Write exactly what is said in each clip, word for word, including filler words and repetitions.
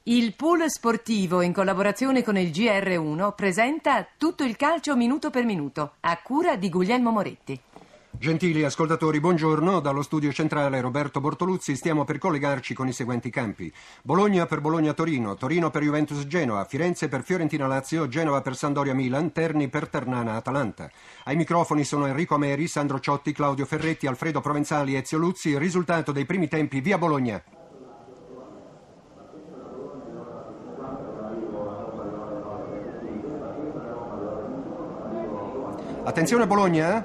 Il pool sportivo, in collaborazione con il G R uno, presenta Tutto il calcio minuto per minuto, a cura di Guglielmo Moretti. Gentili ascoltatori, buongiorno. Dallo studio centrale Roberto Bortoluzzi stiamo per collegarci con i seguenti campi. Bologna per Bologna-Torino, Torino per Juventus-Genoa, Firenze per Fiorentina-Lazio, Genova per Sampdoria-Milan, Terni per Ternana-Atalanta. Ai microfoni sono Enrico Ameri, Sandro Ciotti, Claudio Ferretti, Alfredo Provenzali e Ezio Luzzi. Il risultato dei primi tempi via Bologna. Attenzione Bologna.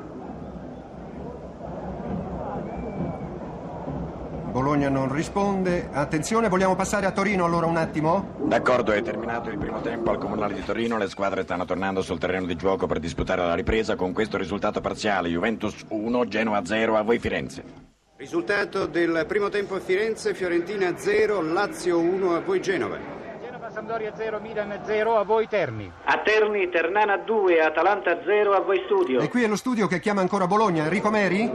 Bologna non risponde. Attenzione, vogliamo passare a Torino allora un attimo? D'accordo, è terminato il primo tempo al Comunale di Torino. Le squadre stanno tornando sul terreno di gioco per disputare la ripresa con questo risultato parziale: Juventus uno, Genoa zero. A voi Firenze. Risultato del primo tempo a Firenze: Fiorentina zero, Lazio uno. A voi Genova. Sampdoria zero, Milan zero, a voi Terni. A Terni, Ternana due, Atalanta zero, a voi Studio. E qui è lo studio che chiama ancora Bologna. Enrico Meri?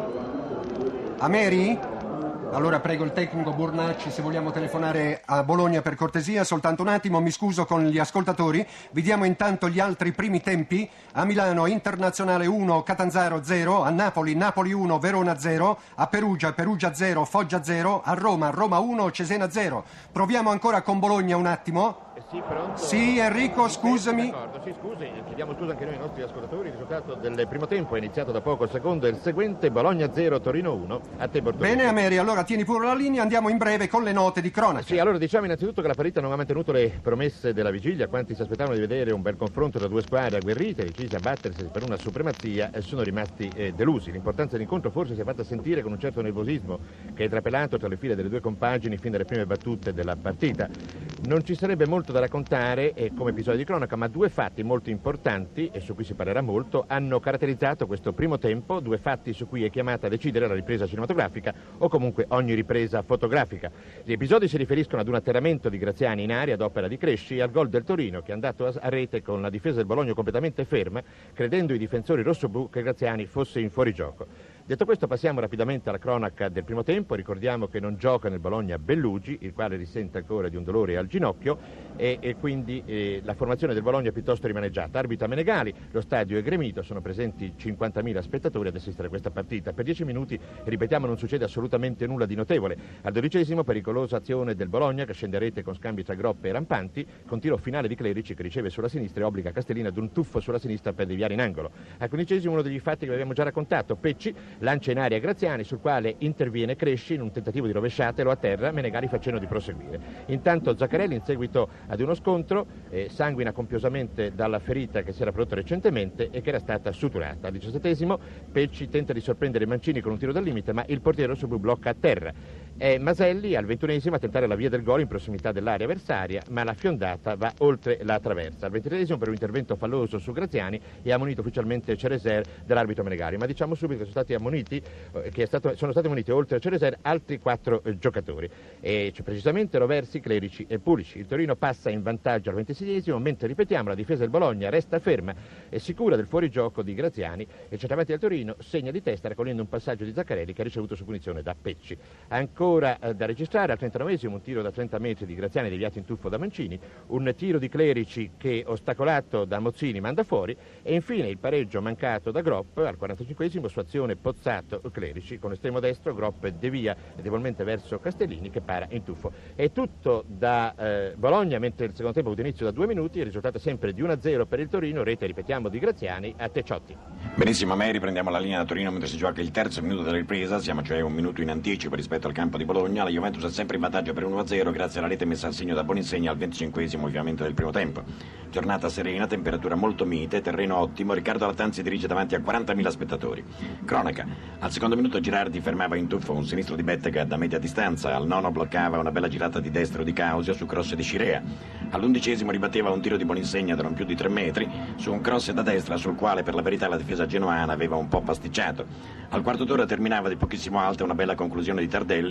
Ameri? Allora prego il tecnico Bornacci, se vogliamo telefonare a Bologna per cortesia, soltanto un attimo, mi scuso con gli ascoltatori. Vi diamo intanto gli altri primi tempi. A Milano Internazionale uno, Catanzaro zero, a Napoli Napoli uno, Verona zero, a Perugia Perugia zero, Foggia zero, a Roma Roma uno, Cesena zero. Proviamo ancora con Bologna un attimo. Eh sì, pronto? Sì, Enrico, scusami. D'accordo, sì, scusi, chiediamo scusa anche noi ai nostri ascoltatori. Il risultato del primo tempo è iniziato da poco, il secondo è il seguente: Bologna zero, Torino uno. A te Bortoluzzi. Bene Ameri, allora tieni pure la linea, andiamo in breve con le note di cronaca. Sì, allora diciamo innanzitutto che la partita non ha mantenuto le promesse della vigilia. Quanti si aspettavano di vedere un bel confronto tra due squadre agguerrite, decise a battersi per una supremazia, eh, sono rimasti eh, delusi. L'importanza dell'incontro forse si è fatta sentire con un certo nervosismo che è trapelato tra le file delle due compagini fin dalle prime battute della partita. Non ci sarebbe molto da raccontare eh, come episodio di cronaca, ma due fatti molto importanti, e su cui si parlerà molto, hanno caratterizzato questo primo tempo, due fatti su cui è chiamata a decidere la ripresa cinematografica o comunque ogni ripresa fotografica. Gli episodi si riferiscono ad un atterramento di Graziani in aria ad opera di Cresci e al gol del Torino, che è andato a, a rete con la difesa del Bologna completamente ferma, credendo i difensori rossoblu che Graziani fosse in fuorigioco. Detto questo, passiamo rapidamente alla cronaca del primo tempo. Ricordiamo che non gioca nel Bologna Bellugi, il quale risente ancora di un dolore al ginocchio, e, e quindi eh, la formazione del Bologna è piuttosto rimaneggiata. Arbitra Menegali, lo stadio è gremito, sono presenti cinquantamila spettatori ad assistere a questa partita. Per dieci minuti, ripetiamo, non succede assolutamente nulla di notevole. Al dodicesimo, pericolosa azione del Bologna che scende a rete con scambi tra Groppe e Rampanti, con tiro finale di Clerici che riceve sulla sinistra e obbliga Castellina ad un tuffo sulla sinistra per deviare in angolo. Al quindicesimo, uno degli fatti che abbiamo già raccontato: Pecci lancia in aria Graziani, sul quale interviene Cresci in un tentativo di rovesciata e lo atterra. Menegali fa cenno di proseguire. Intanto Zaccarelli, in seguito ad uno scontro, eh, sanguina copiosamente dalla ferita che si era prodotta recentemente e che era stata suturata. Al diciassettesimo Pecci tenta di sorprendere Mancini con un tiro dal limite, ma il portiere rossoblu blocca a terra. È Maselli al ventunesimo a tentare la via del gol in prossimità dell'area avversaria, ma la fiondata va oltre la traversa. Al ventitreesimo, per un intervento falloso su Graziani, è ammonito ufficialmente Cerezer dall'arbitro Menegali, ma diciamo subito che sono stati ammoniti che è stato, sono stati ammoniti oltre a Cerezer altri quattro eh, giocatori, e cioè, precisamente Roversi, Clerici e Pulici. Il Torino passa in vantaggio al ventiseiesimo, mentre, ripetiamo, la difesa del Bologna resta ferma e sicura del fuorigioco di Graziani, e il centravanti del Torino segna di testa raccogliendo un passaggio di Zaccarelli che ha ricevuto su punizione da Pecci. Ancora eh, da registrare al trentanovesimo un tiro da trenta metri di Graziani deviato in tuffo da Mancini, un tiro di Clerici che, ostacolato da Mozzini, manda fuori, e infine il pareggio mancato da Gropp al quarantacinquesimo su azione Pozzato Clerici. Con estremo destro Gropp devia debolmente verso Castellini che para in tuffo. È tutto da eh, Bologna, mentre il secondo tempo ha avuto inizio da due minuti. Il risultato è sempre di uno a zero per il Torino, rete, ripetiamo, di Graziani. A te Ciotti. Benissimo, a me riprendiamo la linea da Torino mentre si gioca il terzo minuto della ripresa. Siamo cioè un minuto in anticipo rispetto al campo di Bologna. La Juventus è sempre in vantaggio per uno a zero grazie alla rete messa al segno da Boninsegna al venticinquesimo ovviamente del primo tempo. Giornata serena, temperatura molto mite, terreno ottimo. Riccardo Lattanzi dirige davanti a quarantamila spettatori. Cronaca: al secondo minuto Girardi fermava in tuffo un sinistro di Bettega da media distanza, al nono bloccava una bella girata di destro di Causio su cross di Scirea, all'undicesimo ribatteva un tiro di Boninsegna da non più di tre metri su un cross da destra sul quale per la verità la difesa genoana aveva un po' pasticciato. Al quarto d'ora terminava di pochissimo alta una bella conclusione di Tardelli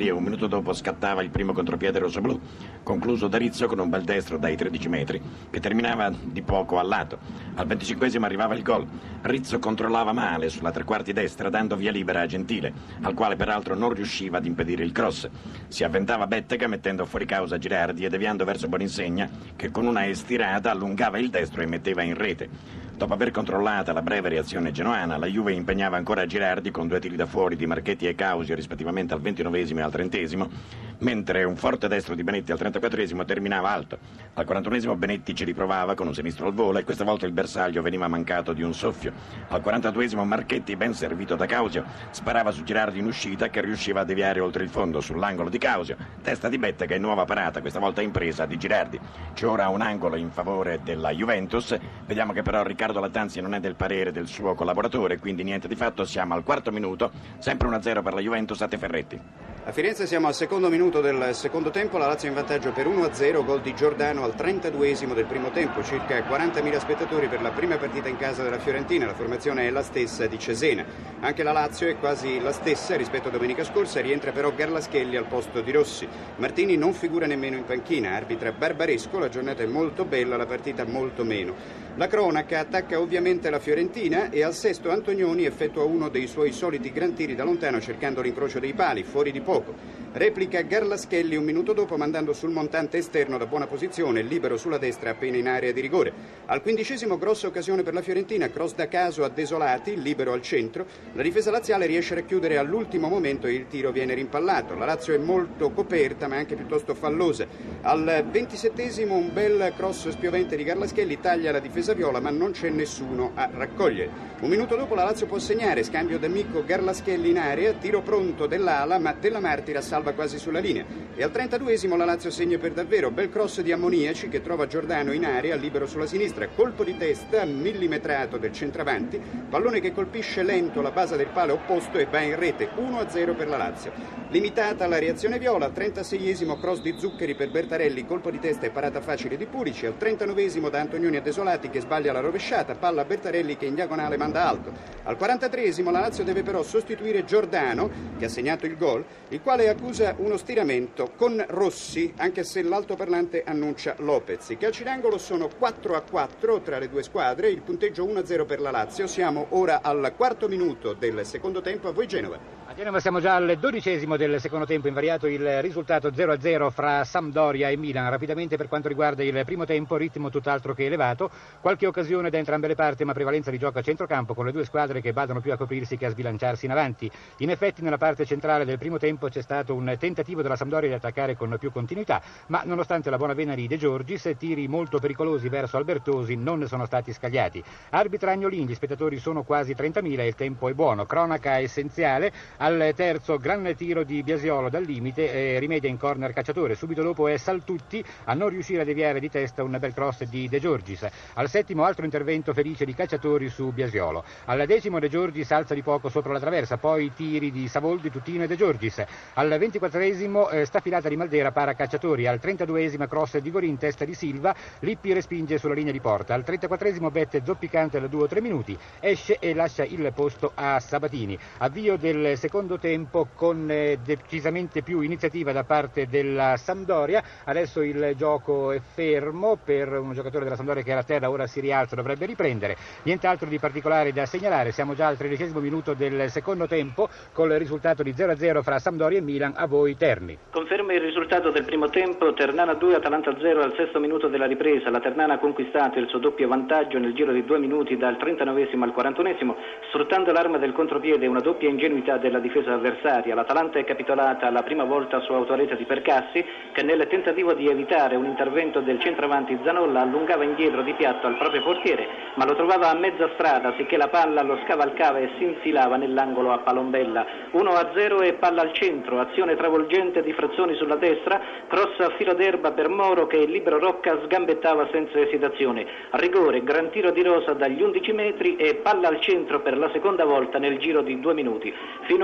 e un minuto dopo scattava il primo contropiede rossoblu, concluso da Rizzo con un bel destro dai tredici metri, che terminava di poco al lato. Al venticinquesimo arrivava il gol. Rizzo controllava male sulla tre quarti destra, dando via libera a Gentile, al quale peraltro non riusciva ad impedire il cross. Si avventava Bettega mettendo fuori causa Girardi e deviando verso Boninsegna, che con una estirata allungava il destro e metteva in rete. Dopo aver controllata la breve reazione genoana, la Juve impegnava ancora Girardi con due tiri da fuori di Marchetti e Causio rispettivamente al ventinovesimo e al trentesimo, mentre un forte destro di Benetti al trentaquattresimo terminava alto. Al quarantunesimo Benetti ci riprovava con un sinistro al volo e questa volta il bersaglio veniva mancato di un soffio. Al quarantaduesimo Marchetti, ben servito da Causio, sparava su Girardi in uscita che riusciva a deviare oltre il fondo sull'angolo di Causio. Testa di Bettega e nuova parata, questa volta impresa di Girardi. C'è ora un angolo in favore della Juventus. Vediamo che però Riccardo Lattanzi non è del parere del suo collaboratore, quindi niente di fatto. Siamo al quarto minuto, sempre uno a zero per la Juventus. A te Ferretti. A Firenze siamo al secondo minuto del secondo tempo, la Lazio in vantaggio per uno a zero, gol di Giordano al trentaduesimo del primo tempo, circa quarantamila spettatori per la prima partita in casa della Fiorentina, la formazione è la stessa di Cesena. Anche la Lazio è quasi la stessa rispetto a domenica scorsa, rientra però Garlaschelli al posto di Rossi. Martini non figura nemmeno in panchina, arbitra Barbaresco, la giornata è molto bella, la partita molto meno. La cronaca attacca ovviamente la Fiorentina e al sesto Antonioni effettua uno dei suoi soliti gran tiri da lontano cercando l'incrocio dei pali, fuori di poco. Replica Garlaschelli un minuto dopo mandando sul montante esterno da buona posizione, libero sulla destra appena in area di rigore. Al quindicesimo grossa occasione per la Fiorentina, cross da caso a Desolati, libero al centro. La difesa laziale riesce a chiudere all'ultimo momento e il tiro viene rimpallato. La Lazio è molto coperta ma anche piuttosto fallosa. Al ventisettesimo un bel cross spiovente di Garlaschelli taglia la difesa viola ma non c'è nessuno a raccogliere. Un minuto dopo la Lazio può segnare, scambio d'amico Garlaschelli in area, tiro pronto dell'ala ma Della Martira salva quasi sulla linea. E al trentaduesimo la Lazio segna per davvero, bel cross di Ammoniaci che trova Giordano in area, libero sulla sinistra, colpo di testa millimetrato del centravanti, pallone che colpisce lento la base del palo opposto e va in rete, uno a zero per la Lazio. Limitata la reazione viola, al trentaseiesimo cross di Zuccheri per Bertarelli, colpo di testa e parata facile di Pulici, al trentanovesimo da Antonioni a Desolati che sbaglia la rovesciata, palla a Bertarelli che in diagonale manda alto. Al quarantatreesimo la Lazio deve però sostituire Giordano, che ha segnato il gol, il quale accusa uno stiramento con Rossi, anche se l'altoparlante annuncia Lopez. I calci d'angolo sono quattro a quattro tra le due squadre, il punteggio uno a zero per la Lazio. Siamo ora al quarto minuto del secondo tempo, a voi Genova. A Genova siamo già al dodicesimo del secondo tempo, invariato il risultato zero a zero fra Sampdoria e Milan. Rapidamente per quanto riguarda il primo tempo, ritmo tutt'altro che elevato, qualche occasione da entrambe le parti ma prevalenza di gioco a centrocampo con le due squadre che badano più a coprirsi che a sbilanciarsi in avanti. In effetti nella parte centrale del primo tempo c'è stato un tentativo della Sampdoria di attaccare con più continuità, ma nonostante la buona vena di De Giorgis, tiri molto pericolosi verso Albertosi non sono stati scagliati. Arbitra Agnolin, gli spettatori sono quasi trentamila e il tempo è buono. Cronaca essenziale, al terzo gran tiro di Biasiolo dal limite, eh, rimedia in corner Cacciatore, subito dopo è Saltutti a non riuscire a deviare di testa un bel cross di De Giorgis. Al settimo altro intervento felice di Cacciatori su Biasiolo. Al decimo De Giorgis alza di poco sopra la traversa, poi tiri di Savoldi, Tutino e De Giorgis. Al ventiquattresimo eh, staffilata di Maldera para Cacciatori. Al trentaduesimo cross di Gorin, testa di Silva, Lippi respinge sulla linea di porta. Al trentaquattresimo Bette zoppicante da due o tre minuti, esce e lascia il posto a Sabatini. Avvio del secondo tempo con eh, decisamente più iniziativa da parte della Sampdoria. Adesso il gioco è fermo per un giocatore della Sampdoria che era a terra, ora si rialza, dovrebbe riprendere. Nient'altro di particolare da segnalare, siamo già al tredicesimo minuto del secondo tempo col risultato di zero a zero fra Sampdoria e Milan. A voi Terni. Conferma il risultato del primo tempo, Ternana due, Atalanta zero al sesto minuto della ripresa. La Ternana ha conquistato il suo doppio vantaggio nel giro di due minuti dal trentanovesimo al quarantunesimo, sfruttando l'arma del contropiede e una doppia ingenuità della difesa avversaria. L'Atalanta è capitolata la prima volta su autorete di Percassi, che nel tentativo di evitare un intervento del centravanti Zanolla allungava indietro di piatto al proprio portiere, ma lo trovava a mezza strada, sicché la palla lo scavalcava e si infilava nell'angolo a palombella. uno a zero e palla al centro, azione travolgente di Frazzoni sulla destra, cross a filo d'erba per Moro che il libero Rocca sgambettava senza esitazione. Rigore, gran tiro di Rosa dagli undici metri e palla al centro per la seconda volta nel giro di due minuti. Fino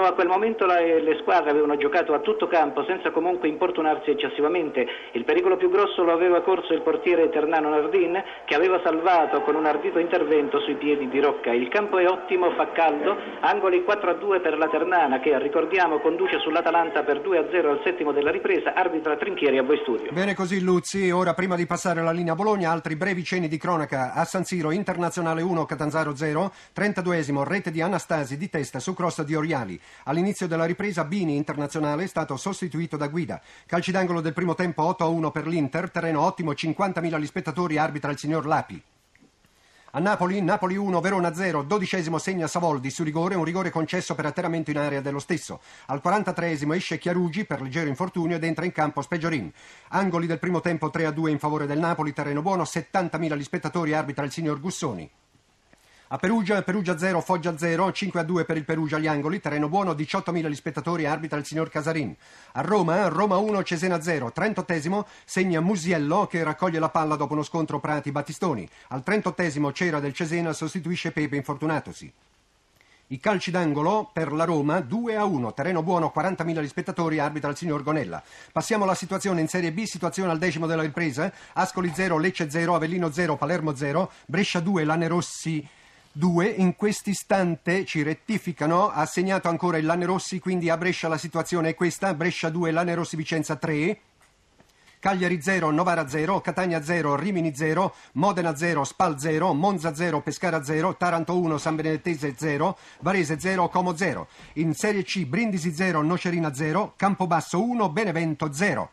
Fino a quel momento la, le squadre avevano giocato a tutto campo senza comunque importunarsi eccessivamente. Il pericolo più grosso lo aveva corso il portiere Ternano Nardin, che aveva salvato con un ardito intervento sui piedi di Rocca. Il campo è ottimo, fa caldo, angoli quattro a due per la Ternana che, ricordiamo, conduce sull'Atalanta per due a zero al settimo della ripresa. Arbitra Trinchieri, a voi studio. Bene così Luzzi, ora prima di passare alla linea Bologna altri brevi cenni di cronaca. A San Siro Internazionale uno Catanzaro zero, trentaduesimo rete di Anastasi di testa su cross di Oriali. All'inizio della ripresa Bini Internazionale è stato sostituito da Guida. Calci d'angolo del primo tempo otto a uno per l'Inter, terreno ottimo, cinquantamila gli spettatori, arbitra il signor Lapi. A Napoli, Napoli uno, Verona zero, dodicesimo segna Savoldi su rigore, un rigore concesso per atterramento in area dello stesso. Al quarantatreesimo esce Chiarugi per leggero infortunio ed entra in campo Speggiorin. Angoli del primo tempo tre a due in favore del Napoli, terreno buono, settantamila gli spettatori, arbitra il signor Gussoni. A Perugia, Perugia zero, Foggia zero, cinque a due per il Perugia agli angoli, terreno buono, diciottomila gli spettatori, arbitra il signor Casarin. A Roma, Roma uno, Cesena zero, trentottesimo segna Musiello che raccoglie la palla dopo uno scontro Prati-Battistoni. Al trentottesimo Cera del Cesena sostituisce Pepe infortunatosi. I calci d'angolo per la Roma due a uno, terreno buono, quarantamila gli spettatori, arbitra il signor Gonella. Passiamo alla situazione in Serie B, situazione al decimo della ripresa, Ascoli zero, Lecce zero, Avellino zero, Palermo zero, Brescia due, Lanerossi due, in quest'istante ci rettificano, ha segnato ancora il Lanerossi, quindi a Brescia la situazione è questa, Brescia due, Lanerossi Vicenza tre, Cagliari zero, Novara zero, Catania zero, Rimini zero, Modena zero, Spal zero, Monza zero, Pescara zero, Taranto uno, San Benedettese zero, Varese zero, Como zero. In Serie C Brindisi zero, Nocerina zero, Campobasso uno, Benevento zero.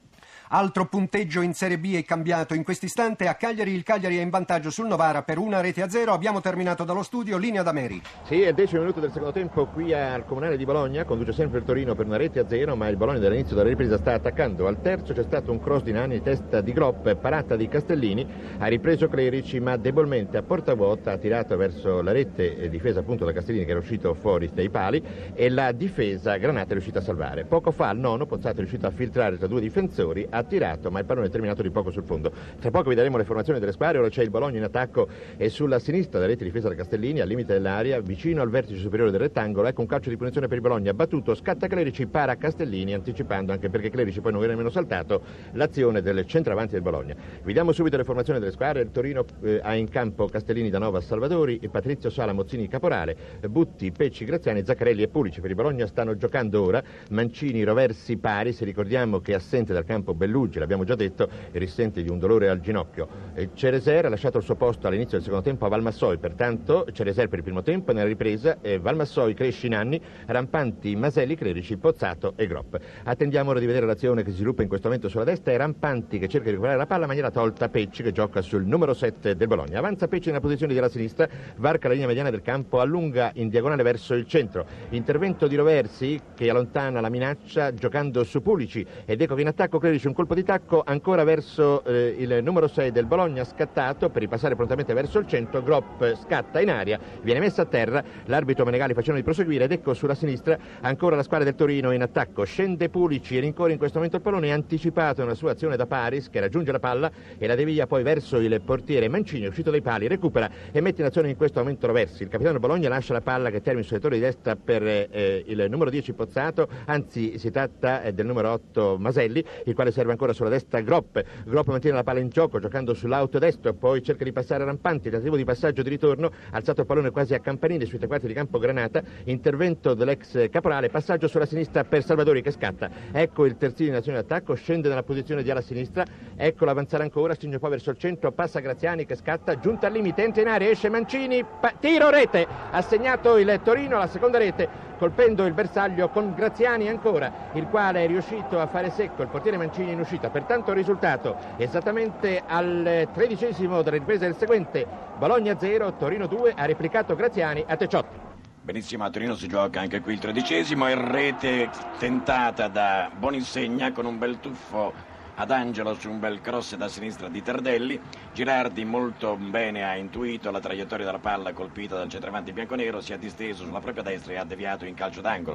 Altro punteggio in Serie B è cambiato in quest'istante. A Cagliari il Cagliari è in vantaggio sul Novara per una rete a zero. Abbiamo terminato dallo studio, linea da Meri. Sì, è il decimo minuto del secondo tempo qui al Comunale di Bologna, conduce sempre il Torino per una rete a zero, ma il Bologna dall'inizio della ripresa sta attaccando. Al terzo c'è stato un cross di Nani, testa di Gropp, parata di Castellini, ha ripreso Clerici ma debolmente a porta vuota, ha tirato verso la rete, difesa appunto da Castellini che era uscito fuori dai pali, e la difesa Granata è riuscita a salvare. Poco fa al nono Pozzato è riuscito a filtrare tra due difensori, ha tirato ma il pallone è terminato di poco sul fondo. Tra poco vi daremo le formazioni delle squadre. Ora c'è il Bologna in attacco e sulla sinistra la rete difesa da Castellini al limite dell'area, vicino al vertice superiore del rettangolo. Ecco un calcio di punizione per il Bologna, battuto, scatta Clerici, para Castellini, anticipando, anche perché Clerici poi non viene nemmeno saltato, l'azione del centravanti del Bologna. Vi diamo subito le formazioni delle squadre. Il Torino eh, ha in campo Castellini, Danova, Salvadori, Patrizio Sala, Mozzini, Caporale, Butti, Pecci, Graziani, Zaccarelli e Pulici. Per il Bologna stanno giocando ora Mancini, Roversi, Pari. Se ricordiamo che è assente dal campo Bellugi, l'abbiamo già detto, e risente di un dolore al ginocchio. Cereser ha lasciato il suo posto all'inizio del secondo tempo a Valmassoi, pertanto Cereser per il primo tempo, e nella ripresa eh, Valmassoi, Cresci, Nanni, Rampanti, Maselli, Clerici, Pozzato e Gropp. Attendiamo ora di vedere l'azione che si sviluppa in questo momento sulla destra. È Rampanti che cerca di recuperare la palla, ma gliela tolta Pecci che gioca sul numero sette del Bologna. Avanza Pecci nella posizione di alla sinistra, varca la linea mediana del campo, allunga in diagonale verso il centro. Intervento di Roversi che allontana la minaccia giocando su Pulici, ed ecco che in attacco Clerici un colpo di tacco ancora verso eh, il numero sei del Bologna, scattato per ripassare prontamente verso il centro. Gropp scatta in aria, viene messa a terra, l'arbitro Menegali facendo di proseguire, ed ecco sulla sinistra ancora la squadra del Torino in attacco. Scende Pulici e rincorre in questo momento il pallone, anticipato nella sua azione da Paris che raggiunge la palla e la devia poi verso il portiere Mancini, uscito dai pali, recupera e mette in azione in questo momento Roversi. Il capitano del Bologna lascia la palla che termina sul settore di destra per eh, il numero dieci Pozzato, anzi si tratta eh, del numero otto Maselli, il quale serve ancora sulla destra Gropp. Gropp mantiene la palla in gioco giocando sull'auto destro, poi cerca di passare Rampanti, tentativo di passaggio di ritorno, alzato il pallone quasi a campanile sui tre quarti di campo Granata, intervento dell'ex Caporale, passaggio sulla sinistra per Salvadori che scatta. Ecco il terzino in azione d'attacco, scende nella posizione di ala sinistra, eccolo avanzare ancora, stringe poi verso il centro, passa Graziani che scatta, giunta al limite, entra in area, esce Mancini, pa- tiro, rete, ha segnato il Torino la seconda rete colpendo il bersaglio con Graziani ancora, il quale è riuscito a fare secco il portiere Mancini in uscita. Pertanto il risultato esattamente al tredicesimo della ripresa del seguente, Bologna zero, Torino due, ha replicato Graziani a Teciotti. Benissimo, a Torino si gioca anche qui il tredicesimo, e rete tentata da Boninsegna con un bel tuffo ad Angelo su un bel cross da sinistra di Tardelli. Girardi molto bene ha intuito la traiettoria della palla colpita dal centravanti bianconero, si è disteso sulla propria destra e ha deviato in calcio d'angolo.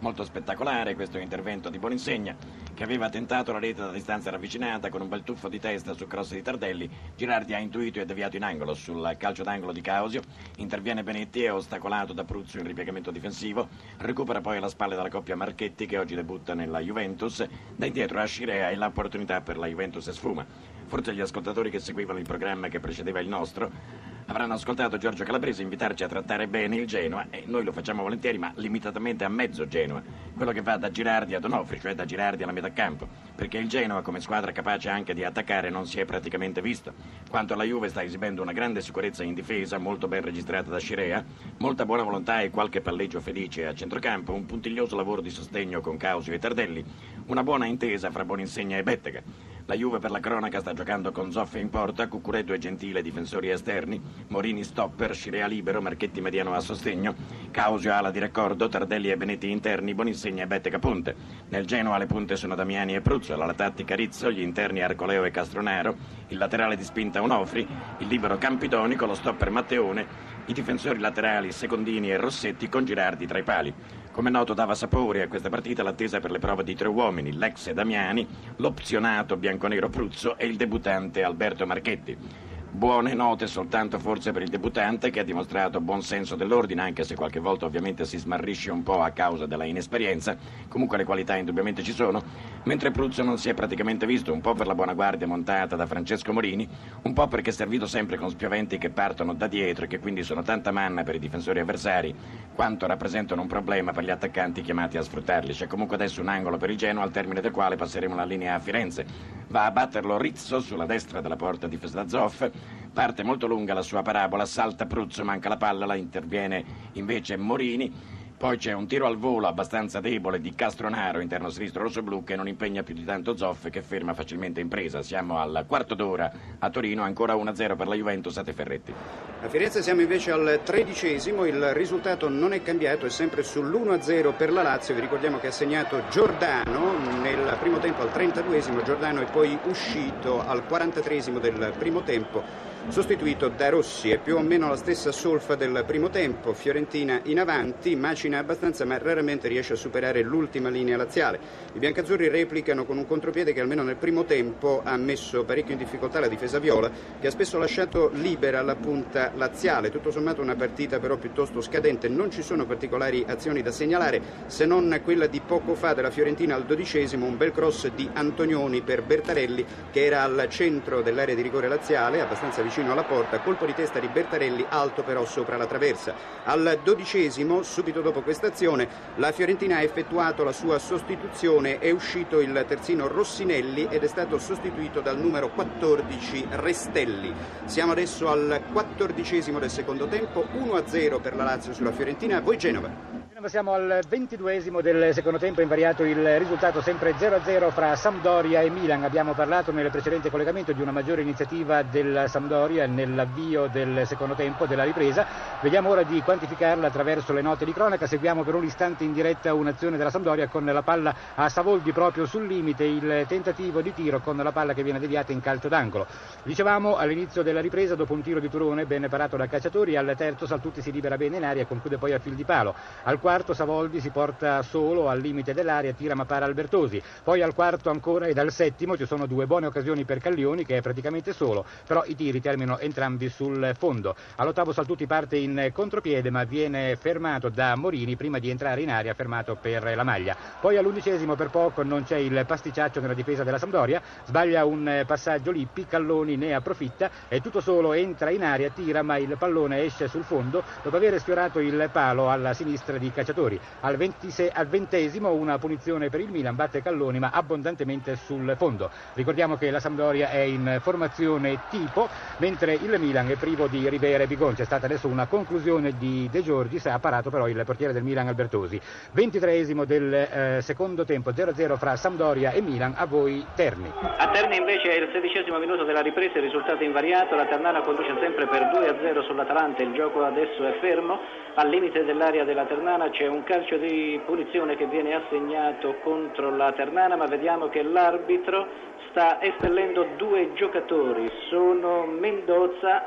Molto spettacolare questo intervento di Boninsegna, che aveva tentato la rete da distanza ravvicinata con un bel tuffo di testa sul cross di Tardelli. Girardi ha intuito e deviato in angolo. Sul calcio d'angolo di Causio interviene Benetti, è ostacolato da Pruzzo in ripiegamento difensivo, recupera poi alla spalla dalla coppia Marchetti, che oggi debutta nella Juventus, da indietro a Scirea e l'opportunità per la Juventus sfuma. Forse gli ascoltatori che seguivano il programma che precedeva il nostro avranno ascoltato Giorgio Calabrese invitarci a trattare bene il Genoa, e noi lo facciamo volentieri, ma limitatamente a mezzo Genoa, quello che va da Girardi a Donofri, cioè da Girardi alla metà campo, perché il Genoa, come squadra capace anche di attaccare, non si è praticamente visto. Quanto alla Juve, sta esibendo una grande sicurezza in difesa, molto ben registrata da Scirea, molta buona volontà e qualche palleggio felice a centrocampo, un puntiglioso lavoro di sostegno con Causio e Tardelli, una buona intesa fra Boninsegna e Bettega. La Juve, per la cronaca, sta giocando con Zoffe in porta, Cucuretto e Gentile difensori esterni, Morini stopper, Scirea libero, Marchetti mediano a sostegno, Causio ala di raccordo, Tardelli e Benetti interni, Boninsegna e Bettega punte. Nel Genoa le punte sono Damiani e Pruzzo, la tattica Rizzo, gli interni Arcoleo e Castronaro, il laterale di spinta Onofri, il libero Campidonico, lo stopper Matteone, i difensori laterali Secondini e Rossetti con Girardi tra i pali. Come noto, dava sapore a questa partita l'attesa per le prove di tre uomini, l'ex Damiani, l'opzionato bianconero Pruzzo e il debuttante Alberto Marchetti. Buone note soltanto forse per il debuttante, che ha dimostrato buon senso dell'ordine, anche se qualche volta ovviamente si smarrisce un po' a causa della inesperienza. Comunque le qualità indubbiamente ci sono, mentre Pruzzo non si è praticamente visto, un po' per la buona guardia montata da Francesco Morini, un po' perché è servito sempre con spioventi che partono da dietro e che quindi sono tanta manna per i difensori avversari quanto rappresentano un problema per gli attaccanti chiamati a sfruttarli. C'è comunque adesso un angolo per il Genoa, al termine del quale passeremo la linea a Firenze. Va a batterlo Rizzo sulla destra della porta difesa da Zoff. Parte molto lunga la sua parabola, salta Pruzzo, manca la palla, la interviene invece Morini. Poi c'è un tiro al volo abbastanza debole di Castronaro, interno sinistro rossoblu, che non impegna più di tanto Zoff, che ferma facilmente in presa. Siamo al quarto d'ora a Torino, ancora uno a zero per la Juventus a Teferretti. A Firenze siamo invece al tredicesimo, il risultato non è cambiato, è sempre sull'uno a zero per la Lazio. Vi ricordiamo che ha segnato Giordano nel primo tempo al trentaduesimo, Giordano è poi uscito al quarantatreesimo del primo tempo, sostituito da Rossi. È più o meno la stessa solfa del primo tempo, Fiorentina in avanti, macina abbastanza ma raramente riesce a superare l'ultima linea laziale. I biancazzurri replicano con un contropiede che almeno nel primo tempo ha messo parecchio in difficoltà la difesa viola, che ha spesso lasciato libera la punta laziale. Tutto sommato una partita però piuttosto scadente, non ci sono particolari azioni da segnalare se non quella di poco fa della Fiorentina al dodicesimo, un bel cross di Antonioni per Bertarelli che era al centro dell'area di rigore laziale, abbastanza vicino alla porta, colpo di testa di Bertarelli alto però sopra la traversa. Al dodicesimo, subito dopo questa azione, la Fiorentina ha effettuato la sua sostituzione, è uscito il terzino Rossinelli ed è stato sostituito dal numero quattordici Restelli. Siamo adesso al quattordicesimo del secondo tempo, uno a zero per la Lazio sulla Fiorentina. Voi Genova. Siamo al ventiduesimo del secondo tempo, invariato il risultato, sempre zero a zero fra Sampdoria e Milan. Abbiamo parlato nel precedente collegamento di una maggiore iniziativa della Sampdoria nell'avvio del secondo tempo, della ripresa. Vediamo ora di quantificarla attraverso le note di cronaca. Seguiamo per un istante in diretta un'azione della Sampdoria con la palla a Savoldi proprio sul limite, il tentativo di tiro con la palla che viene deviata in calcio d'angolo. Dicevamo all'inizio della ripresa, dopo un tiro di Turone ben parato da Cacciatori, al terzo Saltutti si libera bene in aria e conclude poi a fil di palo. Al quarto Savoldi si porta solo al limite dell'area, tira ma para Albertosi. Poi al quarto ancora ed al settimo ci sono due buone occasioni per Caglioni, che è praticamente solo, però i tiri terminano entrambi sul fondo. All'ottavo Saltutti parte in contropiede ma viene fermato da Morini prima di entrare in area, fermato per la maglia. Poi all'undicesimo per poco non c'è il pasticciaccio nella difesa della Sampdoria, sbaglia un passaggio Lippi, Calloni ne approfitta, è tutto solo, entra in area, tira ma il pallone esce sul fondo dopo aver sfiorato il palo alla sinistra di Cacciatori. Al, ventisei, al ventesimo una punizione per il Milan, batte Calloni ma abbondantemente sul fondo. Ricordiamo che la Sampdoria è in formazione tipo, mentre il Milan è privo di Rivera e Bigon. C'è stata adesso una conclusione di De Giorgis, ha parato però il portiere del Milan Albertosi. ventitreesimo del eh, secondo tempo, zero a zero fra Sampdoria e Milan. A voi Terni. A Terni invece è il sedicesimo minuto della ripresa, il risultato invariato, la Ternana conduce sempre per due a zero sull'Atalanta, il gioco adesso è fermo, al limite dell'area della Ternana c'è un calcio di punizione che viene assegnato contro la Ternana, ma vediamo che l'arbitro sta espellendo due giocatori, sono Mendoza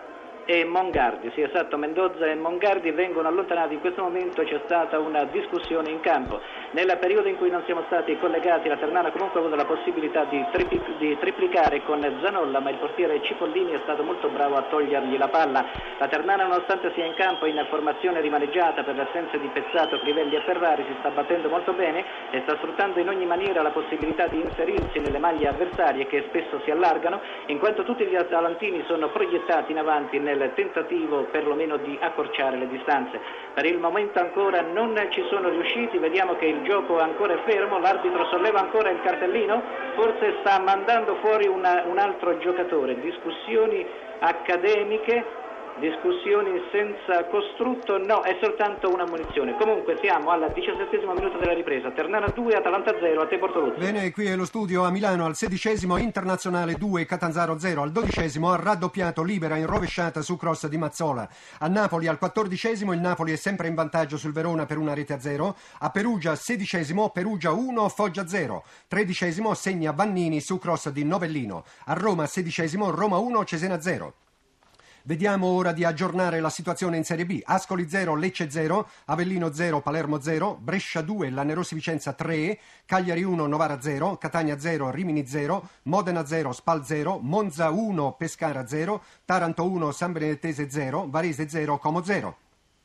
e Mongardi, sì esatto, Mendoza e Mongardi vengono allontanati. In questo momento c'è stata una discussione in campo. Nel periodo in cui non siamo stati collegati, la Ternana comunque ha avuto la possibilità di, tripli- di triplicare con Zanolla, ma il portiere Cipollini è stato molto bravo a togliergli la palla. La Ternana, nonostante sia in campo in formazione rimaneggiata per l'assenza di Pezzato, Crivelli e Ferrari, si sta battendo molto bene e sta sfruttando in ogni maniera la possibilità di inserirsi nelle maglie avversarie, che spesso si allargano, in quanto tutti gli atalantini sono proiettati in avanti nel tentativo perlomeno di accorciare le distanze. Per il momento ancora non ci sono riusciti, vediamo che il gioco ancora è fermo, l'arbitro solleva ancora il cartellino, forse sta mandando fuori una, un altro giocatore. Discussioni accademiche, discussioni senza costrutto, no, è soltanto una munizione. Comunque siamo al diciassettesimo minuto della ripresa, Ternana due, Atalanta zero, a te Bortoluzzi. Bene, qui è lo studio a Milano al sedicesimo, Internazionale due, Catanzaro zero, al dodicesimo ha raddoppiato Libera in rovesciata su cross di Mazzola. A Napoli al quattordicesimo il Napoli è sempre in vantaggio sul Verona per una rete a zero. A Perugia sedicesimo, Perugia uno, Foggia zero. Tredicesimo segna Vannini su cross di Novellino. A Roma sedicesimo, Roma uno, Cesena zero. Vediamo ora di aggiornare la situazione in Serie B. Ascoli zero, Lecce zero, Avellino zero, Palermo zero, Brescia due, Lanerosi Vicenza tre, Cagliari uno, Novara zero, Catania zero, Rimini zero, Modena zero, Spal zero, Monza uno, Pescara zero, Taranto uno, San Benedettese zero, Varese zero, Como zero.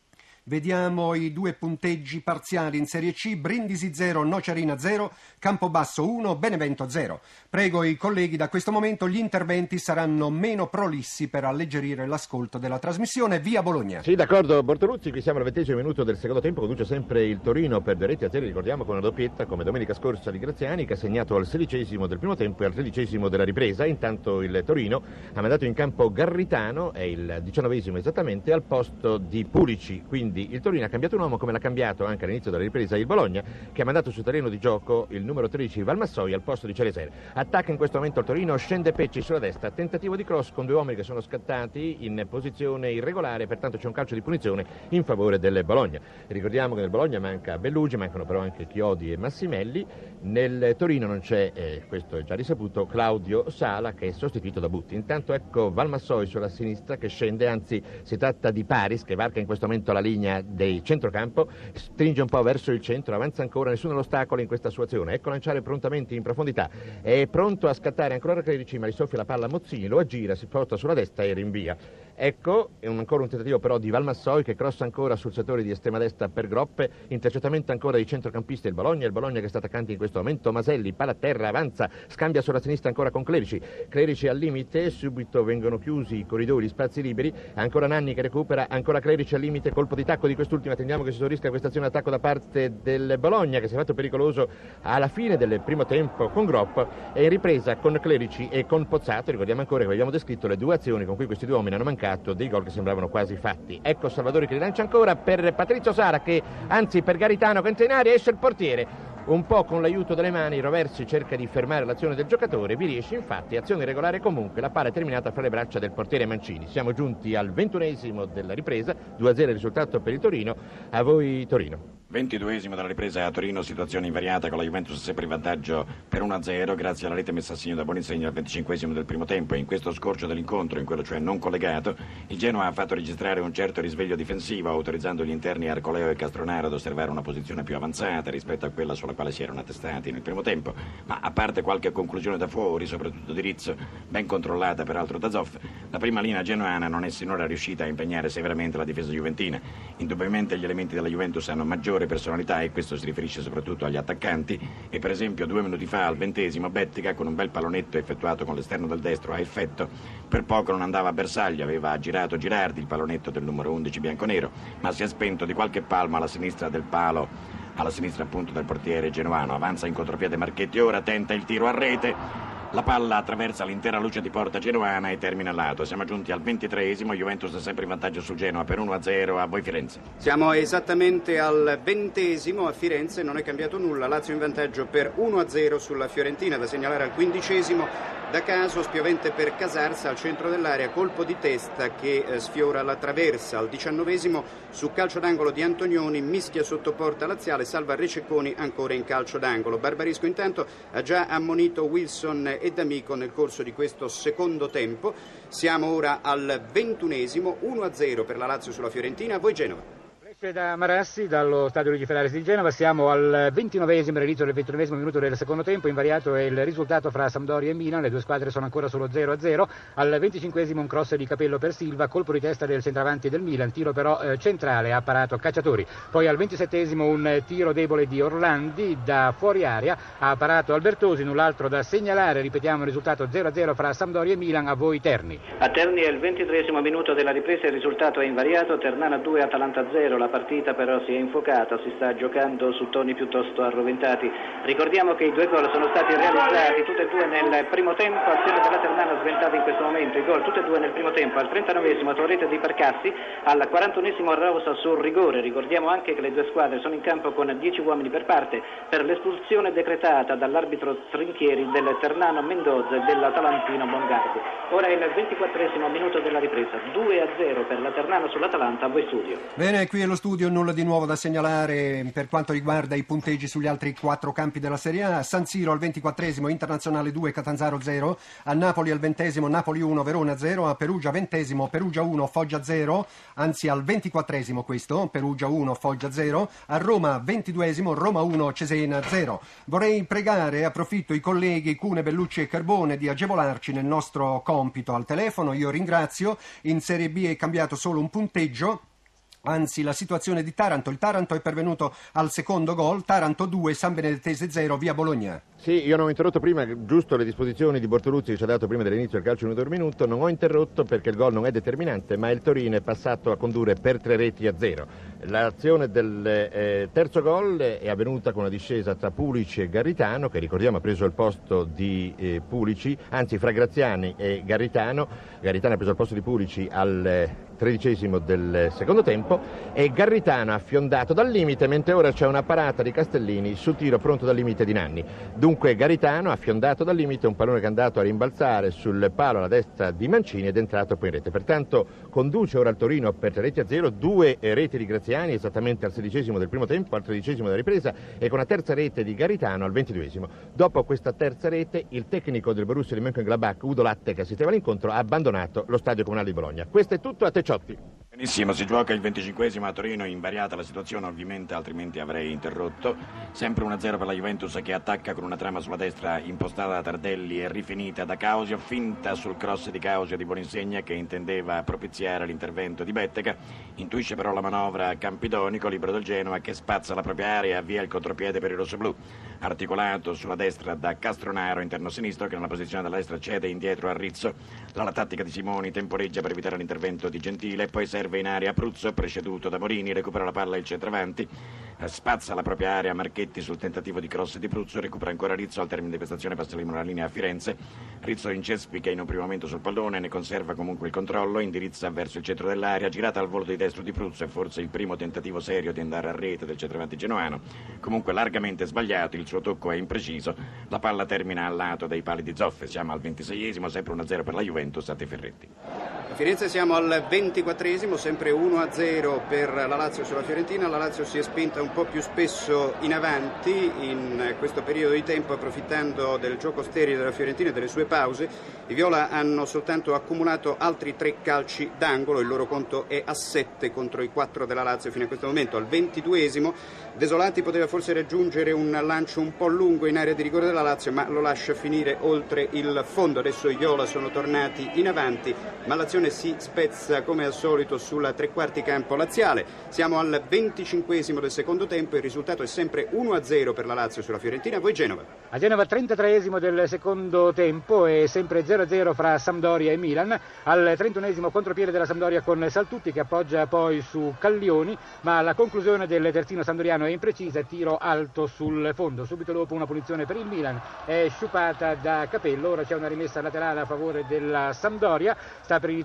Vediamo i due punteggi parziali in Serie C. Brindisi zero, Nocerina zero, Campobasso uno, Benevento zero. Prego i colleghi, da questo momento gli interventi saranno meno prolissi per alleggerire l'ascolto della trasmissione. Via Bologna. Sì, d'accordo Bortoluzzi, qui siamo al ventesimo minuto del secondo tempo, conduce sempre il Torino per due reti a zero, ricordiamo, con una doppietta come domenica scorsa di Graziani, che ha segnato al sedicesimo del primo tempo e al tredicesimo della ripresa. Intanto il Torino ha mandato in campo Garritano, è il diciannovesimo esattamente, al posto di Pulici, quindi il Torino ha cambiato un uomo, come l'ha cambiato anche all'inizio della ripresa il Bologna, che ha mandato sul terreno di gioco il numero tredici Valmassoi al posto di Cereser. Attacca in questo momento il Torino, scende Pecci sulla destra, tentativo di cross con due uomini che sono scattati in posizione irregolare, pertanto c'è un calcio di punizione in favore del Bologna. Ricordiamo che nel Bologna manca Bellugi, mancano però anche Chiodi e Massimelli. Nel Torino non c'è, eh, questo è già risaputo, Claudio Sala, che è sostituito da Butti. Intanto ecco Valmassoi sulla sinistra che scende, anzi si tratta di Paris che varca in questo momento la linea dei centrocampo, stringe un po' verso il centro, avanza ancora, nessun ostacolo in questa sua azione, ecco lanciare prontamente in profondità, è pronto a scattare ancora Clerici, ma gli soffia la palla a Mozzini, lo aggira, si porta sulla destra e rinvia. Ecco, è un, ancora un tentativo però di Valmassoi che crossa ancora sul settore di estrema destra per Groppe, intercettamento ancora dei centrocampisti del Bologna, il Bologna che sta attaccante in questo momento, Maselli, palla a terra, avanza, scambia sulla sinistra ancora con Clerici, Clerici al limite, subito vengono chiusi i corridoi, gli spazi liberi, ancora Nanni che recupera, ancora Clerici al limite, colpo di tacco di quest'ultimo, attendiamo che si esaurisca questa azione d'attacco da parte del Bologna che si è fatto pericoloso alla fine del primo tempo con Gropp e in ripresa con Clerici e con Pozzato. Ricordiamo ancora che abbiamo descritto le due azioni con cui questi due uomini hanno mancato dei gol che sembravano quasi fatti. Ecco Salvadori che rilancia ancora per Patrizio Sara, che anzi per Garitano che entra in aria, esce il portiere. Un po' con l'aiuto delle mani Roversi cerca di fermare l'azione del giocatore, vi riesce infatti, azione regolare comunque, la palla è terminata fra le braccia del portiere Mancini. Siamo giunti al ventunesimo della ripresa, due a zero il risultato per il Torino, a voi Torino. ventiduesimo della ripresa a Torino, situazione invariata con la Juventus sempre in vantaggio per uno a zero grazie alla rete messa a segno da Boninsegna al venticinquesimo del primo tempo. In questo scorcio dell'incontro, in quello cioè non collegato, il Genoa ha fatto registrare un certo risveglio difensivo, autorizzando gli interni Arcoleo e Castronaro ad osservare una posizione più avanzata rispetto a quella sulla quale si erano attestati nel primo tempo, ma a parte qualche conclusione da fuori, soprattutto di Rizzo, ben controllata peraltro da Zoff, la prima linea genoana non è sinora riuscita a impegnare severamente la difesa juventina. Indubbiamente gli elementi della Juventus hanno maggiore personalità e questo si riferisce soprattutto agli attaccanti e per esempio due minuti fa al ventesimo Bettica con un bel pallonetto effettuato con l'esterno del destro a effetto, per poco non andava a bersaglio, aveva girato Girardi, il pallonetto del numero undici bianconero, ma si è spento di qualche palmo alla sinistra del palo, alla sinistra appunto del portiere genuano. Avanza in contropiede Marchetti, ora tenta il tiro a rete, la palla attraversa l'intera luce di porta genuana e termina a lato. Siamo giunti al ventitreesimo, Juventus è sempre in vantaggio sul Genoa per uno a zero. A voi Firenze. Siamo esattamente al ventesimo, a Firenze non è cambiato nulla, Lazio in vantaggio per uno a zero sulla Fiorentina. Da segnalare al quindicesimo da caso spiovente per Casarsa al centro dell'area, colpo di testa che eh, sfiora la traversa. Al diciannovesimo su calcio d'angolo di Antonioni, mischia sotto porta laziale, salva Rececconi ancora in calcio d'angolo. Barbarisco intanto ha già ammonito Wilson e D'Amico nel corso di questo secondo tempo. Siamo ora al ventunesimo, uno a zero per la Lazio sulla Fiorentina. A voi Genova. Da Marassi, dallo stadio Luigi Ferraris di Genova, siamo al ventinovesimo, all'inizio del ventinovesimo minuto del secondo tempo. Invariato è il risultato fra Sampdoria e Milan, le due squadre sono ancora solo zero a zero. Al venticinquesimo un cross di Capello per Silva, colpo di testa del centravanti del Milan, tiro però eh, centrale, ha parato Cacciatori. Poi al ventisettesimo un tiro debole di Orlandi da fuori area, ha parato Albertosi, null'altro da segnalare. Ripetiamo il risultato zero a zero fra Sampdoria e Milan. A voi Terni. A Terni è il ventitreesimo minuto della ripresa, il risultato è invariato, Ternana due, Atalanta zero. La partita però si è infuocata, si sta giocando su toni piuttosto arroventati. Ricordiamo che i due gol sono stati realizzati tutti e due nel primo tempo, azione della Ternana sventata in questo momento, i gol tutti e due nel primo tempo, al trentanovesimo Torrete di Percassi, al quarantunesimo Rosa sul rigore. Ricordiamo anche che le due squadre sono in campo con dieci uomini per parte per l'espulsione decretata dall'arbitro Trinchieri del Ternano Mendoza e dell'Atalantino Bongardi. Ora è il ventiquattresimo minuto della ripresa, due a zero per la Ternana sull'Atalanta. A voi studio. Bene, qui allo studio nulla di nuovo da segnalare per quanto riguarda i punteggi sugli altri quattro campi della Serie A. San Siro al ventiquattresimo, Internazionale due, Catanzaro zero, a Napoli al ventesimo, Napoli uno, Verona zero, a Perugia ventesimo, Perugia uno, Foggia zero, anzi al ventiquattresimo questo, Perugia uno, Foggia zero, a Roma ventiduesimo, Roma uno, Cesena zero. Vorrei pregare, approfitto, i colleghi Cune, Bellucci e Carbone di agevolarci nel nostro compito al telefono. Io ringrazio. In Serie B è cambiato solo un punteggio. Anzi, la situazione di Taranto, il Taranto è pervenuto al secondo gol, Taranto due, San Benedettese zero, via Bologna. Sì, io non ho interrotto prima, giusto le disposizioni di Bortoluzzi che ci ha dato prima dell'inizio del calcio minuto per minuto, non ho interrotto perché il gol non è determinante, ma il Torino è passato a condurre per tre reti a zero. L'azione del eh, terzo gol è avvenuta con una discesa tra Pulici e Garritano, che ricordiamo ha preso il posto di eh, Pulici, anzi fra Graziani e Garritano. Garritano ha preso il posto di Pulici al eh, tredicesimo del secondo tempo e Garritano ha fiondato dal limite, mentre ora c'è una parata di Castellini sul tiro pronto dal limite di Nanni. Dunque Garritano ha fiondato dal limite un pallone che è andato a rimbalzare sul palo alla destra di Mancini ed è entrato poi in rete. Pertanto conduce ora il Torino per tre reti a zero, due reti di Graziani esattamente al sedicesimo del primo tempo, al tredicesimo della ripresa e con la terza rete di Garritano al ventiduesimo. Dopo questa terza rete il tecnico del Borussia di Mönchengladbach, Udo Latte, che assisteva all'incontro, ha abbandonato lo stadio comunale di Bologna. Questo è tutto, a te Ciotti. Benissimo, si gioca il venticinquesimo a Torino, invariata la situazione ovviamente, altrimenti avrei interrotto. Sempre uno a zero per la Juventus che attacca con una trama sulla destra impostata da Tardelli e rifinita da Causio, finta sul cross di Causio di Boninsegna che intendeva propiziare l'intervento di Bettega, intuisce però la manovra Campidonico, libero del Genoa, che spazza la propria area e avvia il contropiede per i rossoblù, articolato sulla destra da Castronaro, interno sinistro, che nella posizione della destra cede indietro a Rizzo. La tattica di Simoni temporeggia per evitare l'intervento di Gentile, poi serve in area Pruzzo, preceduto da Morini, recupera la palla il centravanti, spazza la propria area Marchetti sul tentativo di cross di Pruzzo, recupera ancora Rizzo, al termine di prestazione passa la linea a Firenze. Rizzo incespica in un primo momento sul pallone, ne conserva comunque il controllo, indirizza verso il centro dell'area, girata al volo di destro di Pruzzo, è forse il primo tentativo serio di andare a rete del centravanti genoano, comunque largamente sbagliato, il suo tocco è impreciso, la palla termina al lato dei pali di Zoffe. Siamo al ventiseiesimo, sempre uno a zero per la Juventus, a te Ferretti. A Firenze siamo al ventiquattresimo, sempre uno a zero per la Lazio sulla Fiorentina. La Lazio si è spinta un po' più spesso in avanti in questo periodo di tempo, approfittando del gioco sterile della Fiorentina e delle sue pause. I viola hanno soltanto accumulato altri tre calci d'angolo, il loro conto è a sette contro i quattro della Lazio fino a questo momento. Al ventiduesimo Desolati poteva forse raggiungere un lancio un po' lungo in area di rigore della Lazio, ma lo lascia finire oltre il fondo. Adesso i viola sono tornati in avanti, ma l'azione si spezza come al solito sulla tre quarti campo laziale. Siamo al venticinquesimo del secondo tempo, il risultato è sempre uno a zero per la Lazio sulla Fiorentina. A voi Genova. A Genova trentatreesimo del secondo tempo e sempre zero a zero fra Sampdoria e Milan. Al trentunesimo contropiede della Sampdoria con Saltutti che appoggia poi su Caglioni, ma la conclusione del terzino sampdoriano è imprecisa, tiro alto sul fondo. Subito dopo una punizione per il Milan è sciupata da Capello. Ora c'è una rimessa laterale a favore della Sampdoria, sta per iniziare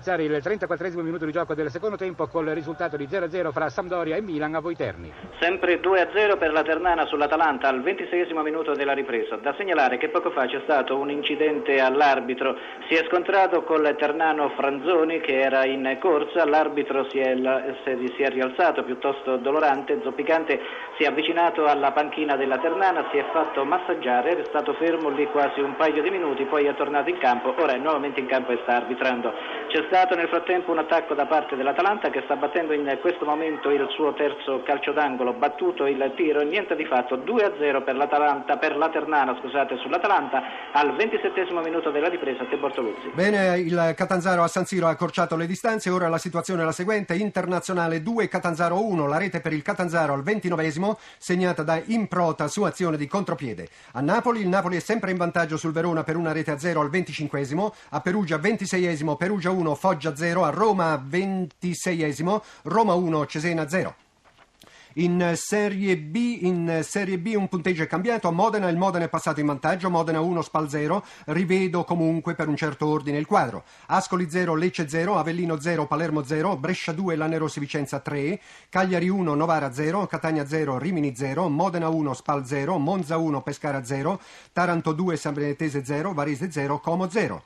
iniziare il trentaquattresimo minuto di gioco del secondo tempo col risultato di zero a zero fra Sampdoria e Milan. A voi Terni. Sempre due a zero per la Ternana sull'Atalanta al ventiseiesimo minuto della ripresa. Da segnalare che poco fa c'è stato un incidente all'arbitro, si è scontrato col ternano Franzoni che era in corsa, l'arbitro si è, si è rialzato piuttosto dolorante, zoppicante, si è avvicinato alla panchina della Ternana, si è fatto massaggiare, è stato fermo lì quasi un paio di minuti, poi è tornato in campo, ora è nuovamente in campo e sta arbitrando. C'è stato nel frattempo un attacco da parte dell'Atalanta che sta battendo in questo momento il suo terzo calcio d'angolo, battuto il tiro, niente di fatto, due a zero per l'Atalanta, per la Ternana, scusate, sull'Atalanta al ventisettesimo minuto della ripresa. Te Bortoluzzi. Bene, il Catanzaro a San Siro ha accorciato le distanze, ora la situazione è la seguente: Internazionale due, Catanzaro uno, la rete per il Catanzaro al ventinovesimo, segnata da Improta su azione di contropiede. A Napoli, il Napoli è sempre in vantaggio sul Verona per una rete a zero al venticinquesimo, a Perugia ventiseiesimo, Perugia uno, Foggia zero, a Roma ventiseiesimo, Roma uno, Cesena zero. In Serie B, in Serie B un punteggio è cambiato, a Modena il Modena è passato in vantaggio, Modena uno, Spal zero, rivedo comunque per un certo ordine il quadro. Ascoli zero, Lecce zero, Avellino zero, Palermo zero, Brescia due, Lanerossi Vicenza tre, Cagliari uno, Novara zero, Catania zero, Rimini zero, Modena uno, Spal zero, Monza uno, Pescara zero, Taranto due, San Benetese zero, Varese zero, Como zero.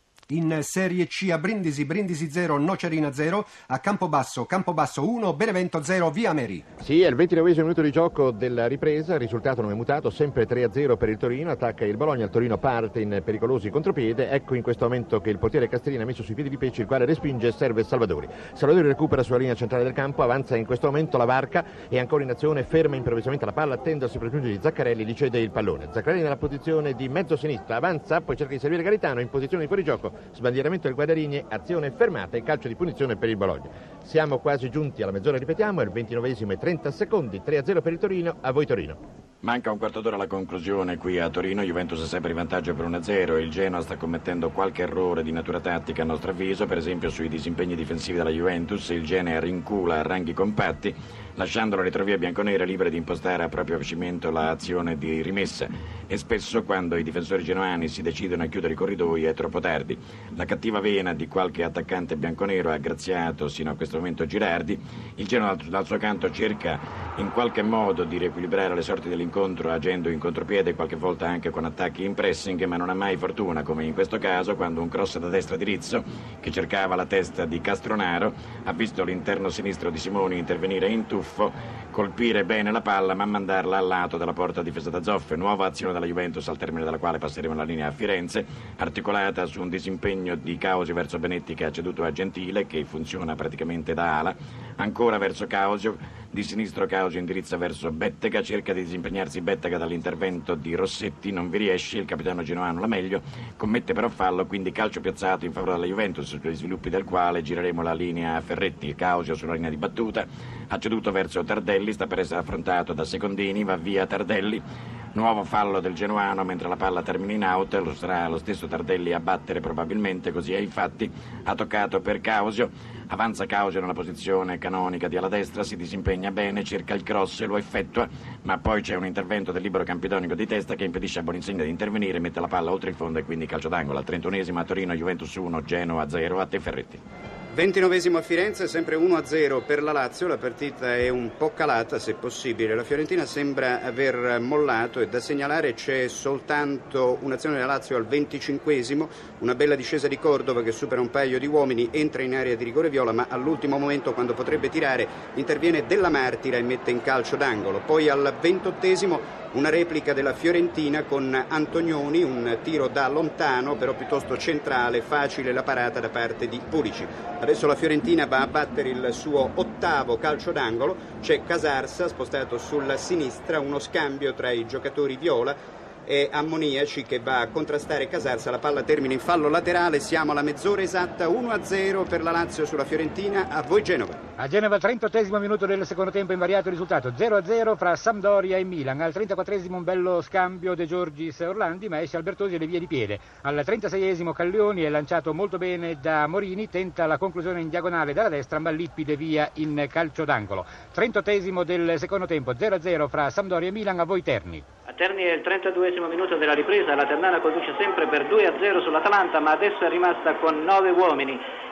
In Serie C a Brindisi, Brindisi zero, Nocerina zero, a Campobasso, Campobasso uno, Benevento zero, via Meri. Sì, è il ventinovesimo minuto di gioco della ripresa, il risultato non è mutato, sempre tre a zero per il Torino, attacca il Bologna, il Torino parte in pericolosi contropiede, ecco in questo momento che il portiere Castellini ha messo sui piedi di Pecci, il quale respinge e serve Salvadori. Salvadori recupera sulla linea centrale del campo, avanza in questo momento la Varca, è ancora in azione, ferma improvvisamente la palla, attende al sopraggiungere di Zaccarelli, gli cede il pallone. Zaccarelli nella posizione di mezzo sinistra, avanza, poi cerca di servire Garitano, in posizione di fuorigioco, sbandieramento del Guadarini, azione fermata e calcio di punizione per il Bologna. Siamo quasi giunti alla mezz'ora, ripetiamo, è il ventinovesimo e trenta secondi, tre a zero per il Torino, a voi Torino. Manca un quarto d'ora alla conclusione qui a Torino, Juventus è sempre in vantaggio per uno a zero, il Genoa sta commettendo qualche errore di natura tattica a nostro avviso, per esempio sui disimpegni difensivi della Juventus, il Genoa rincula a ranghi compatti, lasciando la retrovia bianconera libera di impostare a proprio piacimento l'azione di rimessa e spesso quando i difensori genoani si decidono a chiudere i corridoi è troppo tardi. La cattiva vena di qualche attaccante bianconero ha graziato sino a questo momento Girardi, il Genoa dal suo canto cerca in qualche modo di riequilibrare le sorti dell'incontro agendo in contropiede, qualche volta anche con attacchi in pressing, ma non ha mai fortuna, come in questo caso quando un cross da destra di Rizzo, che cercava la testa di Castronaro, ha visto l'interno sinistro di Simoni intervenire in tuffo, colpire bene la palla ma mandarla al lato della porta difesa da Zoffe. Nuova azione della Juventus, al termine della quale passeremo la linea a Firenze, articolata su un disimpegno di Causio verso Benetti che ha ceduto a Gentile, che funziona praticamente da ala, ancora verso Causio, di sinistro Causio indirizza verso Bettega, cerca di disimpegnarsi Bettega dall'intervento di Rossetti, non vi riesce, il capitano genoano la meglio, commette però fallo, quindi calcio piazzato in favore della Juventus, sugli sviluppi del quale gireremo la linea a Ferretti. Causio sulla linea di battuta, ha ceduto verso Tardelli, sta per essere affrontato da Secondini, va via Tardelli, nuovo fallo del genuano mentre la palla termina in out, lo sarà lo stesso Tardelli a battere probabilmente, così è infatti, ha toccato per Causio, avanza Causio nella posizione canonica di ala destra, si disimpegna bene, cerca il cross e lo effettua, ma poi c'è un intervento del libero campidonico di testa che impedisce a Boninsegna di intervenire, mette la palla oltre il fondo e quindi calcio d'angolo. Al trentunesimo a Torino, Juventus uno, Genoa zero, a te Ferretti. ventinovesimo a Firenze, sempre uno a zero per la Lazio, la partita è un po' calata se possibile, la Fiorentina sembra aver mollato e da segnalare c'è soltanto un'azione della Lazio al venticinquesimo, una bella discesa di Cordova che supera un paio di uomini, entra in area di rigore viola ma all'ultimo momento quando potrebbe tirare interviene Della Martira e mette in calcio d'angolo. Poi al ventottesimo una replica della Fiorentina con Antonioni, un tiro da lontano però piuttosto centrale, facile la parata da parte di Pulisic. Adesso la Fiorentina va a battere il suo ottavo calcio d'angolo, c'è Casarsa spostato sulla sinistra, uno scambio tra i giocatori viola e Ammoniaci che va a contrastare Casarsa, la palla termina in fallo laterale, siamo alla mezz'ora esatta, uno a zero per la Lazio sulla Fiorentina, a voi Genova. A Genova, trentottesimo minuto del secondo tempo, invariato il risultato zero a zero fra Sampdoria e Milan. Al trentaquattresimo un bello scambio De Giorgis e Orlandi, ma esce Albertosi alle vie di piede. Al trentaseiesimo Callioni è lanciato molto bene da Morini, tenta la conclusione in diagonale dalla destra, ma Lippi devia in calcio d'angolo. trentottesimo del secondo tempo, zero a zero fra Sampdoria e Milan, a voi Terni. A Terni è il trentaduesimo minuto della ripresa, la Ternana conduce sempre per due a zero sull'Atalanta, ma adesso è rimasta con nove uomini.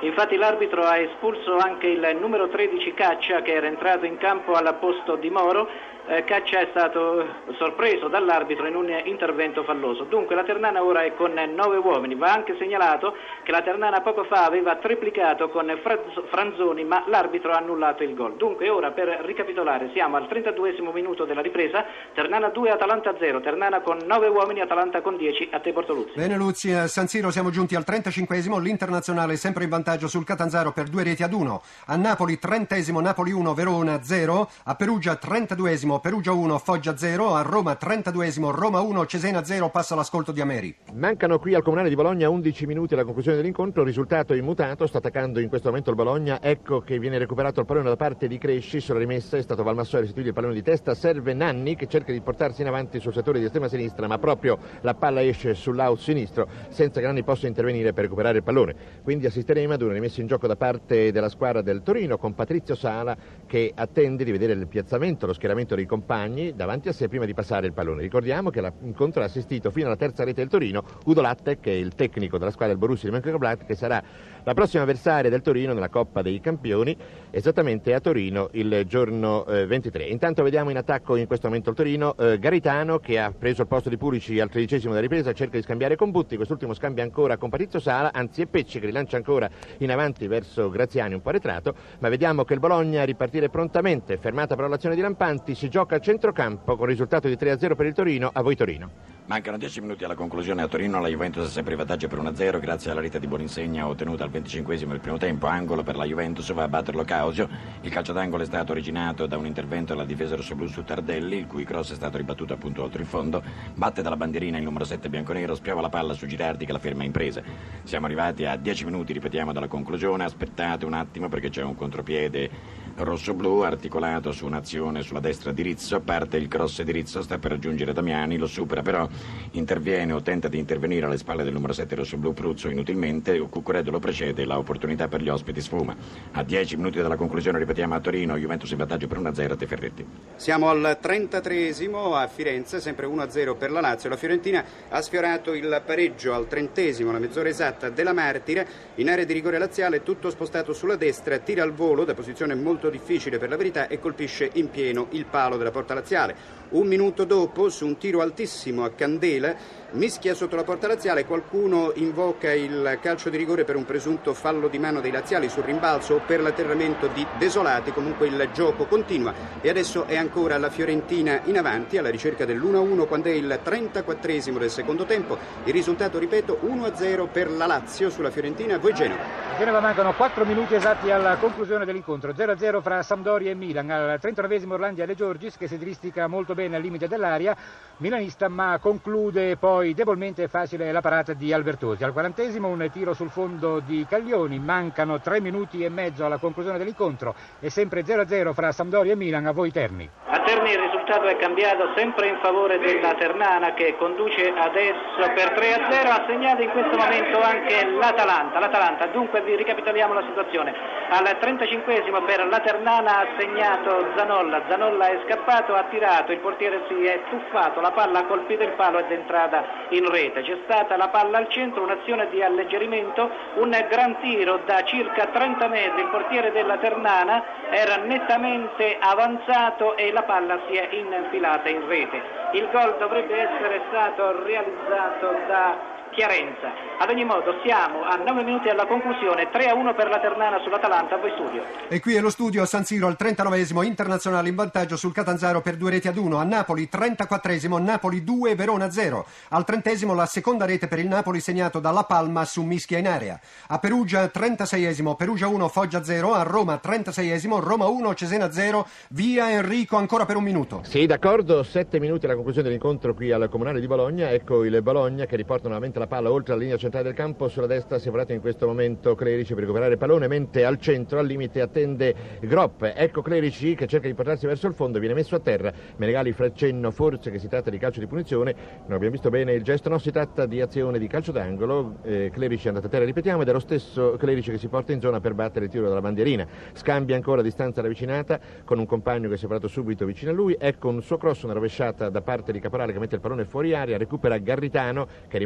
Infatti l'arbitro ha espulso anche il numero tredici Caccia, che era entrato in campo al posto di Moro. Eh, Caccia è stato sorpreso dall'arbitro in un intervento falloso. Dunque la Ternana ora è con nove uomini. Va anche segnalato che la Ternana poco fa aveva triplicato con Franzoni, ma l'arbitro ha annullato il gol. Dunque ora, per ricapitolare, siamo al trentaduesimo minuto della ripresa. Ternana due, Atalanta zero. Ternana con nove uomini, Atalanta con dieci. A te Bortoluzzi. Bene Luzzi, a San Siro siamo giunti al trentacinquesimo. L'Internazionale sempre in vantaggio sul Catanzaro per due reti ad uno. A Napoli trentesimo, Napoli uno, Verona zero. A Perugia trentaduesimo, Perugia uno, Foggia zero. A Roma trentaduesimo, Roma uno, Cesena zero. Passa l'ascolto di Ameri. Mancano qui al Comunale di Bologna undici minuti alla conclusione dell'incontro, risultato immutato, sta attaccando in questo momento il Bologna. Ecco che viene recuperato il pallone da parte di Cresci, sulla rimessa è stato Valmassoi a restituire il pallone di testa, serve Nanni che cerca di portarsi in avanti sul settore di estrema sinistra, ma proprio la palla esce sull'out sinistro senza che Nanni possa intervenire per recuperare il pallone. Quindi assisteremo ad una rimessa in gioco da parte della squadra del Torino con Patrizio Sala che attende di vedere il piazzamento, lo schieramento dei compagni davanti a sé prima di passare il pallone. Ricordiamo che l'incontro ha assistito fino alla terza rete del Torino Udo Latte, che è il tecnico della squadra del Borussia di Mönchengladbach, che sarà la prossima avversaria del Torino nella Coppa dei Campioni, esattamente a Torino il giorno eh, ventitré. Intanto vediamo in attacco in questo momento il Torino, eh, Garitano che ha preso il posto di Pulici al tredicesimo della ripresa, cerca di scambiare con Butti, quest'ultimo scambia ancora con Patrizio Sala, anzi è Pecci che rilancia ancora in avanti verso Graziani un po' arretrato, ma vediamo che il Bologna ripartire prontamente, fermata però l'azione di Lampanti, si gioca a centrocampo con risultato di tre a zero per il Torino. A voi Torino. Mancano dieci minuti alla conclusione. A Torino la Juventus è sempre in vantaggio per uno a zero grazie alla rete di Boninsegna ottenuta al venticinquesimo del primo tempo. Angolo per la Juventus, va a batterlo Causio. Il calcio d'angolo è stato originato da un intervento della difesa rossoblù su Tardelli, il cui cross è stato ribattuto appunto oltre il fondo. Batte dalla bandierina il numero sette bianconero, spiova la palla su Girardi che la ferma in presa. Siamo arrivati a dieci minuti, ripetiamo, dalla conclusione. Aspettate un attimo perché c'è un contropiede rossoblù articolato su un'azione sulla destra di Rizzo, parte il cross di Rizzo, sta per raggiungere Damiani, lo supera però, interviene o tenta di intervenire alle spalle del numero sette rossoblù Pruzzo inutilmente, Cuccureddo lo precede, la opportunità per gli ospiti sfuma. A dieci minuti dalla conclusione, ripetiamo, a Torino Juventus in vantaggio per uno a zero. A te Ferretti. Siamo al trentatreesimo a Firenze, sempre uno a zero per la Lazio. La Fiorentina ha sfiorato il pareggio al trentesimo, la mezz'ora esatta della Martire, in area di rigore laziale, tutto spostato sulla destra, tira al volo da posizione molto difficile per la verità e colpisce in pieno il palo della porta laziale. Un minuto dopo, su un tiro altissimo a candela, mischia sotto la porta laziale, qualcuno invoca il calcio di rigore per un presunto fallo di mano dei laziali sul rimbalzo o per l'atterramento di Desolati. Comunque il gioco continua e adesso è ancora la Fiorentina in avanti alla ricerca dell'uno a uno quando è il trentaquattresimo del secondo tempo. Il risultato, ripeto, uno a zero per la Lazio sulla Fiorentina. Voi Genova. Genova mancano quattro minuti esatti alla conclusione dell'incontro, zero a zero fra Sampdoria e Milan. Al trentanovesimo Orlandi De Giorgis che si diristica molto bene al limite dell'area milanista, ma conclude poi debolmente e facile la parata di Albertosi. Al quarantesimo un tiro sul fondo di Caglioni, mancano tre minuti e mezzo alla conclusione dell'incontro e sempre zero a zero fra Sampdoria e Milan. A voi Terni. A Terni il risultato è cambiato sempre in favore della Ternana che conduce adesso per tre a zero, ha segnato in questo momento anche l'Atalanta. L'Atalanta, dunque vi ricapitoliamo la situazione. Al trentacinquesimo per la Ternana ha segnato Zanolla, Zanolla è scappato, ha tirato, il portiere si è tuffato, la palla ha colpito il palo ed è entrata in rete. C'è stata la palla al centro, un'azione di alleggerimento, un gran tiro da circa trenta metri, il portiere della Ternana era nettamente avanzato e la palla si è infilata in rete. Il gol dovrebbe essere stato realizzato da Chiarenza. Ad ogni modo siamo a nove minuti alla conclusione, tre a uno per la Ternana sull'Atalanta. A voi studio. E qui è lo studio a San Siro al trentanovesimo, Internazionale in vantaggio sul Catanzaro per due reti ad uno. A Napoli trentaquattresimo, Napoli due, Verona zero. Al trentesimo la seconda rete per il Napoli segnato da La Palma su mischia in area. A Perugia trentaseiesimo, Perugia uno, Foggia zero. A Roma trentaseiesimo, Roma uno, Cesena zero. Via Enrico ancora per un minuto. Sì, d'accordo, sette minuti alla conclusione dell'incontro qui al Comunale di Bologna. Ecco il Bologna che riporta nuovamente la palla oltre la linea centrale del campo. Sulla destra si è volato in questo momento Clerici per recuperare il pallone, mentre al centro al limite attende Gropp. Ecco Clerici che cerca di portarsi verso il fondo, viene messo a terra. Menegali fa cenno forse che si tratta di calcio di punizione, non abbiamo visto bene il gesto, no, si tratta di azione di calcio d'angolo. eh, Clerici è andato a terra, ripetiamo, ed è lo stesso Clerici che si porta in zona per battere il tiro dalla bandierina. Scambia ancora a distanza ravvicinata con un compagno che si è parato subito vicino a lui. Ecco un suo cross, una rovesciata da parte di Caporale che mette il pallone fuori aria, recupera Garritano che è rimasto un grazie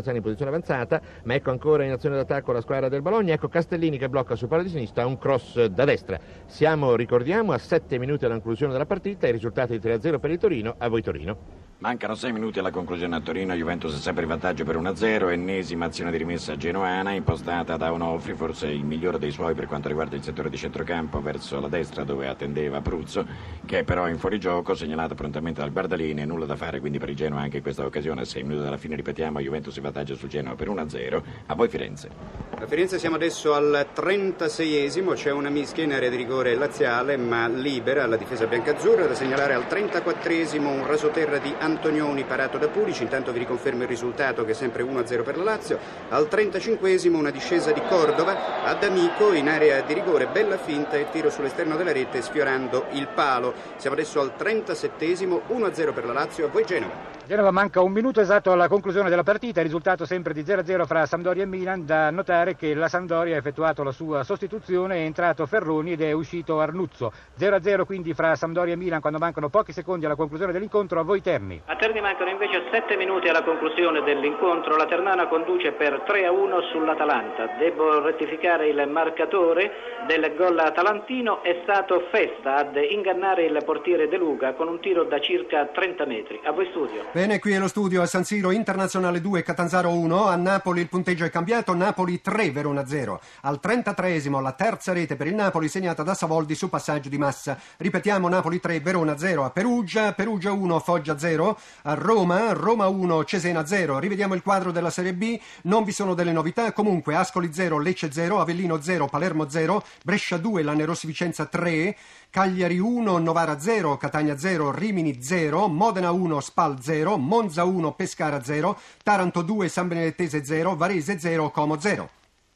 Graziani in posizione avanzata, ma ecco ancora in azione d'attacco la squadra del Bologna, ecco Castellini che blocca sul palo di sinistra, un cross da destra. Siamo, ricordiamo, a sette minuti dalla conclusione della partita, i risultati di tre a zero per il Torino, a voi Torino. Mancano sei minuti alla conclusione a Torino, Juventus è sempre in vantaggio per uno a zero, ennesima azione di rimessa genoana impostata da Onofri, forse il migliore dei suoi per quanto riguarda il settore di centrocampo verso la destra dove attendeva Pruzzo, che è però in fuorigioco, segnalata prontamente dal guardaline, nulla da fare quindi per il Genoa anche in questa occasione. A sei minuti dalla fine ripetiamo, Juventus in vantaggio sul Genoa per uno a zero, a voi Firenze. A Firenze siamo adesso al trentaseiesimo, c'è una mischia in area di rigore laziale ma libera la difesa biancazzurra, da segnalare al trentaquattresimo un rasoterra di Antonioni parato da Pulici. Intanto vi riconfermo il risultato che è sempre uno a zero per la Lazio. Al trentacinquesimo una discesa di Cordova ad Amico in area di rigore, bella finta e tiro sull'esterno della rete sfiorando il palo. Siamo adesso al trentasettesimo, uno a zero per la Lazio, a voi Genova. Genova manca un minuto esatto alla conclusione della partita, risultato sempre di zero a zero fra Sampdoria e Milan. Da notare che la Sampdoria ha effettuato la sua sostituzione, è entrato Ferroni ed è uscito Arnuzzo. zero a zero quindi fra Sampdoria e Milan quando mancano pochi secondi alla conclusione dell'incontro, a voi Terni. A Terni mancano invece sette minuti alla conclusione dell'incontro, la Ternana conduce per tre a uno sull'Atalanta. Devo rettificare il marcatore del gol atalantino, è stato Festa ad ingannare il portiere De Luca con un tiro da circa trenta metri. A voi studio. Bene, qui è lo studio a San Siro, Internazionale due, Catanzaro uno, a Napoli il punteggio è cambiato, Napoli tre, Verona zero. Al trentatreesimo la terza rete per il Napoli segnata da Savoldi su passaggio di Massa. Ripetiamo, Napoli tre, Verona zero. A Perugia, Perugia uno, Foggia zero. A Roma, Roma uno, Cesena zero. Rivediamo il quadro della Serie B, non vi sono delle novità, comunque Ascoli zero, Lecce zero, Avellino zero, Palermo zero, Brescia due, Lanerossi Vicenza tre, Cagliari uno, Novara zero, Catania zero, Rimini zero, Modena uno, Spal zero, Monza uno, Pescara zero, Taranto due, San Benedettese zero, Varese zero, Como zero.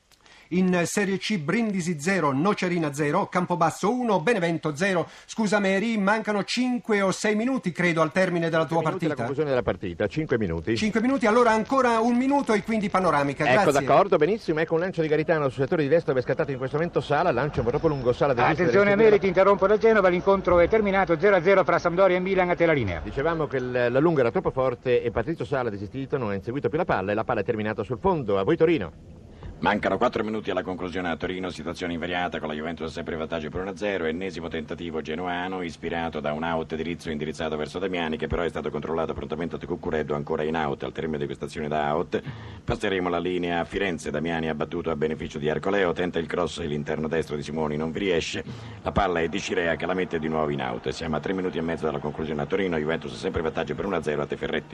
In Serie C Brindisi zero, Nocerina zero, Campobasso uno, Benevento zero. Scusa Mary, mancano cinque o sei minuti credo al termine della tua partita. La conclusione della partita, cinque minuti. cinque minuti, allora ancora un minuto e quindi panoramica. Ecco, grazie. d'accordo, benissimo. Ecco un lancio di Garitano sul settore di destra dove è scattato in questo momento Sala, lancio un po' troppo lungo, Sala del Attenzione a Meri, ti interrompo da Genova, l'incontro è terminato zero a zero fra Sampdoria e Milan, a te la linea. Dicevamo che la lunga era troppo forte e Patrizio Sala ha desistito, non ha inseguito più la palla e la palla è terminata sul fondo. A voi Torino. Mancano quattro minuti alla conclusione a Torino, situazione invariata con la Juventus sempre in vantaggio per uno a zero, ennesimo tentativo genoano ispirato da un out di Rizzo indirizzato verso Damiani che però è stato controllato prontamente da Cuccureddo ancora in out. Al termine di questa azione da out passeremo la linea a Firenze, Damiani ha battuto a beneficio di Arcoleo, tenta il cross e l'interno destro di Simoni non vi riesce, la palla è di Cirea che la mette di nuovo in out. Siamo a tre minuti e mezzo dalla conclusione a Torino, Juventus sempre in vantaggio per uno a zero, a te Ferretti.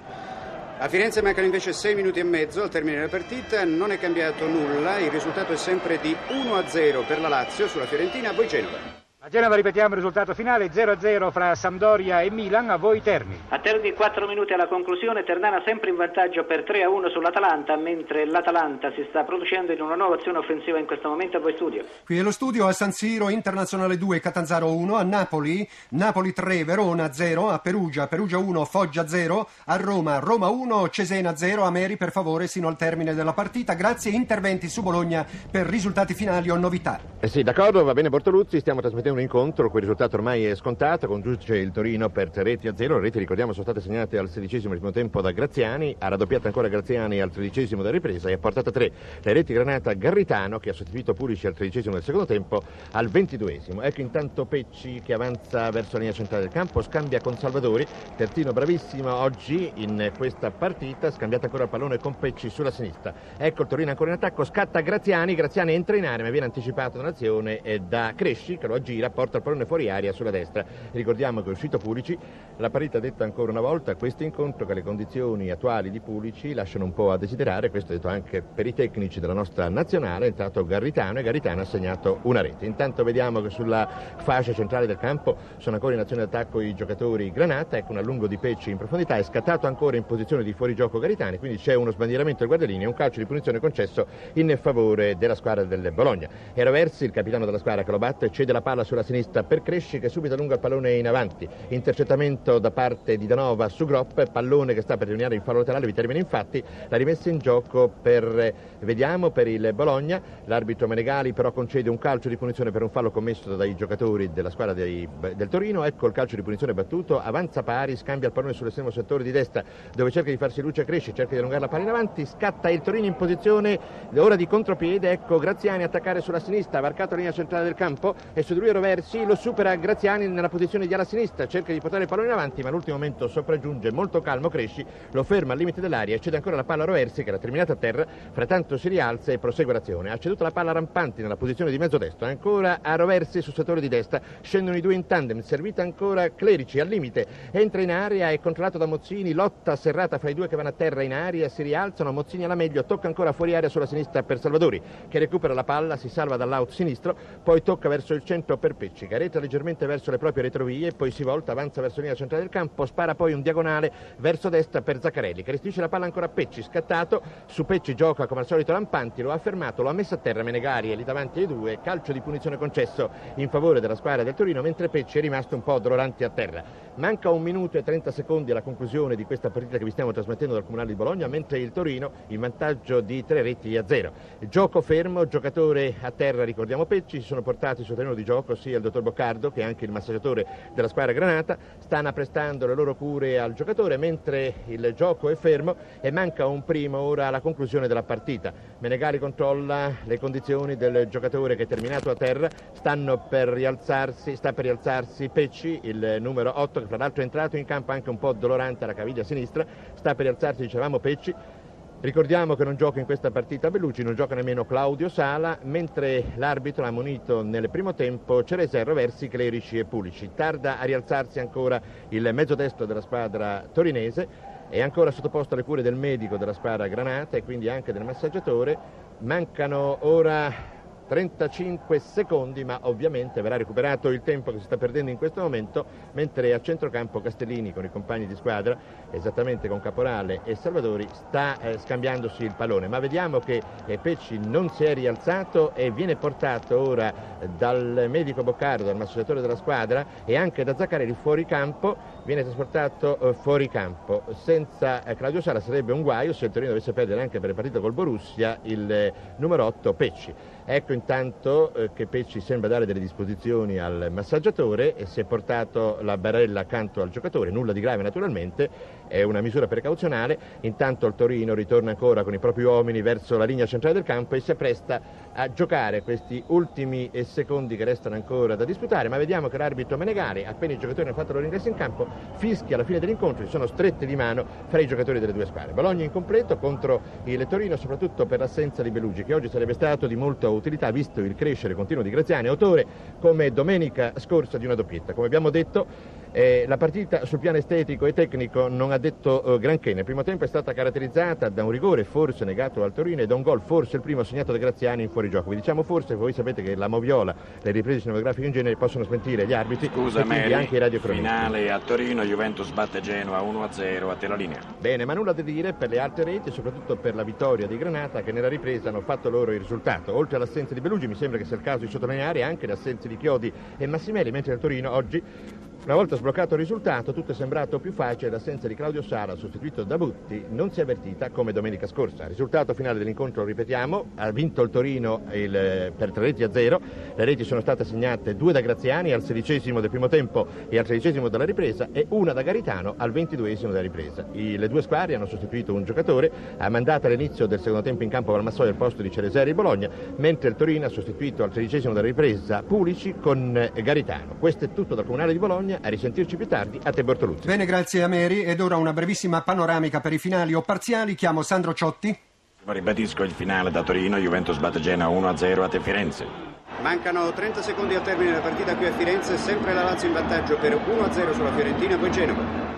A Firenze mancano invece sei minuti e mezzo al termine della partita, non è cambiato nulla, il risultato è sempre di uno a zero per la Lazio sulla Fiorentina, a voi Genova. A Genova ripetiamo il risultato finale, zero a zero fra Sampdoria e Milan, a voi Terni. A Terni quattro minuti alla conclusione, Ternana sempre in vantaggio per tre a uno sull'Atalanta, mentre l'Atalanta si sta producendo in una nuova azione offensiva in questo momento, a voi studio. Qui è lo studio a San Siro, Internazionale due, Catanzaro uno, a Napoli, Napoli tre, Verona zero, a Perugia, Perugia uno, Foggia zero, a Roma, Roma uno, Cesena zero, a Meri per favore sino al termine della partita, grazie, interventi su Bologna per risultati finali o novità. Eh sì, d'accordo, va bene Bortoluzzi, stiamo trasmettendo un incontro, quel risultato ormai è scontato, conduce il Torino per tre reti a zero, le reti ricordiamo sono state segnate al sedicesimo del primo tempo da Graziani, ha raddoppiato ancora Graziani al tredicesimo della ripresa e ha portato a tre le reti Granata Garritano che ha sostituito Pulici al tredicesimo del secondo tempo al ventiduesimo. Ecco intanto Pecci che avanza verso la linea centrale del campo, scambia con Salvadori, terzino bravissimo oggi in questa partita, scambiato ancora il pallone con Pecci sulla sinistra. Ecco il Torino ancora in attacco, scatta Graziani, Graziani entra in area ma viene anticipato nell'azione da Cresci che lo aggira, porta il pallone fuori aria sulla destra. Ricordiamo che è uscito Pulici, la parità detta ancora una volta a questo incontro che le condizioni attuali di Pulici lasciano un po' a desiderare, questo detto anche per i tecnici della nostra nazionale, è entrato Garritano e Garritano ha segnato una rete. Intanto vediamo che sulla fascia centrale del campo sono ancora in azione d'attacco i giocatori Granata, ecco un allungo di Pecci in profondità, è scattato ancora in posizione di fuorigioco Garitani, quindi c'è uno sbandieramento del guardalinea e un calcio di punizione concesso in favore della squadra del Bologna. Era verso Roversi, il capitano della squadra che lo batte, cede la palla sulla sinistra per Cresci che subito allunga il pallone in avanti. Intercettamento da parte di Danova su Gropp, pallone che sta per terminare in fallo laterale, vi termina infatti la rimessa in gioco per, vediamo, per il Bologna. L'arbitro Menegali però concede un calcio di punizione per un fallo commesso dai giocatori della squadra dei, del Torino. Ecco il calcio di punizione battuto, avanza pari, scambia il pallone sull'estremo settore di destra dove cerca di farsi luce Cresci, cerca di allungare la palla in avanti, scatta il Torino in posizione ora di contropiede. Ecco Graziani attaccare sulla sinistra, varcato la linea centrale del campo e su di lui Roversi, lo supera Graziani nella posizione di ala sinistra, cerca di portare il pallone in avanti ma all'ultimo momento sopraggiunge molto calmo Cresci, lo ferma al limite dell'area e cede ancora la palla a Roversi che l'ha terminata a terra, frattanto si rialza e prosegue l'azione. Ha ceduto la palla a Rampanti nella posizione di mezzo destro, ancora a Roversi sul settore di destra, scendono i due in tandem, servita ancora Clerici al limite, entra in area, è controllato da Mozzini, lotta serrata fra i due che vanno a terra in aria, si rialzano, Mozzini alla meglio, tocca ancora fuori area sulla sinistra per Salvadori che recupera la palla, si salva dall'out sinistro, poi tocca verso il centro per Pecci, garetta leggermente verso le proprie retrovie, poi si volta, avanza verso la linea centrale del campo, spara poi un diagonale verso destra per Zaccarelli che restituisce la palla ancora a Pecci, scattato, su Pecci gioca come al solito Rampanti, lo ha fermato, lo ha messo a terra Menegali e lì davanti ai due, calcio di punizione concesso in favore della squadra del Torino mentre Pecci è rimasto un po' dolorante a terra. Manca un minuto e trenta secondi alla conclusione di questa partita che vi stiamo trasmettendo dal Comunale di Bologna, mentre il Torino in vantaggio di tre reti a zero. Gioco fermo, giocatore a terra, ricordiamo Pecci, si sono portati sul terreno di gioco sia il dottor Boccardo che anche il massaggiatore della squadra granata, stanno prestando le loro cure al giocatore mentre il gioco è fermo e manca un primo ora alla conclusione della partita. Menegali controlla le condizioni del giocatore che è terminato a terra, stanno per rialzarsi, sta per rialzarsi Pecci, il numero otto che fra l'altro è entrato in campo anche un po' dolorante alla caviglia sinistra, sta per rialzarsi, dicevamo Pecci. Ricordiamo che non gioca in questa partita Bellucci, non gioca nemmeno Claudio Sala, mentre l'arbitro ha ammonito nel primo tempo Ceresè, Roversi, Clerici e Pulici. Tarda a rialzarsi ancora il mezzo destro della squadra torinese, è ancora sottoposto alle cure del medico della squadra granata e quindi anche del massaggiatore. Mancano ora trentacinque secondi, ma ovviamente verrà recuperato il tempo che si sta perdendo in questo momento, mentre a centrocampo Castellini con i compagni di squadra, esattamente con Caporale e Salvadori, sta eh, scambiandosi il pallone. Ma vediamo che eh, Pecci non si è rialzato e viene portato ora eh, dal medico Boccardo, dal massaggiatore della squadra e anche da Zaccarelli fuori campo, viene trasportato eh, fuori campo. Senza eh, Claudio Sala sarebbe un guaio se il Torino dovesse perdere anche per le partite col Borussia il eh, numero otto Pecci. Ecco intanto eh, che Pecci sembra dare delle disposizioni al massaggiatore e si è portato la barella accanto al giocatore, nulla di grave naturalmente, è una misura precauzionale. Intanto il Torino ritorna ancora con i propri uomini verso la linea centrale del campo e si appresta a giocare questi ultimi secondi che restano ancora da disputare, ma vediamo che l'arbitro Menegali, appena i giocatori hanno fatto il loro ingresso in campo, fischia alla fine dell'incontro, ci sono strette di mano fra i giocatori delle due squadre. Bologna incompleto contro il Torino, soprattutto per l'assenza di Bellugi, che oggi sarebbe stato di molta utilità visto il crescere continuo di Graziani, autore come domenica scorsa di una doppietta. Come abbiamo detto eh, la partita sul piano estetico e tecnico non ha detto eh, granché. Nel primo tempo è stata caratterizzata da un rigore forse negato al Torino e da un gol forse il primo segnato da Graziani in fuorigioco. Vi diciamo forse, voi sapete che la moviola, le riprese cinematografiche in genere possono smentire gli arbitri. Scusa, e quindi anche i radiocronisti. Finale a Torino, Juventus batte Genoa uno a zero, a te la linea. Bene, ma nulla da dire per le altre reti e soprattutto per la vittoria di Granata che nella ripresa hanno fatto loro il risultato. Oltre all'assenza di Bellugi mi sembra che sia il caso di sottolineare anche le assenze di Chiodi e Massimeli, mentre il Torino oggi, una volta sbloccato il risultato, tutto è sembrato più facile, l'assenza di Claudio Sala sostituito da Butti non si è avvertita come domenica scorsa. Risultato finale dell'incontro, lo ripetiamo, ha vinto il Torino il, per tre reti a zero, le reti sono state segnate due da Graziani al sedicesimo del primo tempo e al tredicesimo della ripresa e una da Garitano al ventiduesimo della ripresa. I, le due squadre hanno sostituito un giocatore, ha mandato all'inizio del secondo tempo in campo Valmassoia al posto di Cereseri Bologna, mentre il Torino ha sostituito al tredicesimo della ripresa Pulici con Garitano. Questo è tutto dal Comunale di Bologna. A risentirci più tardi, a te Bortoluzzi. Bene, grazie a Mary. Ed ora una brevissima panoramica per i finali o parziali. Chiamo Sandro Ciotti. Ribadisco il finale da Torino, Juventus batte Genoa uno a zero, a te Firenze. Mancano trenta secondi al termine della partita qui a Firenze, sempre la Lazio in vantaggio per uno a zero sulla Fiorentina, poi Genova.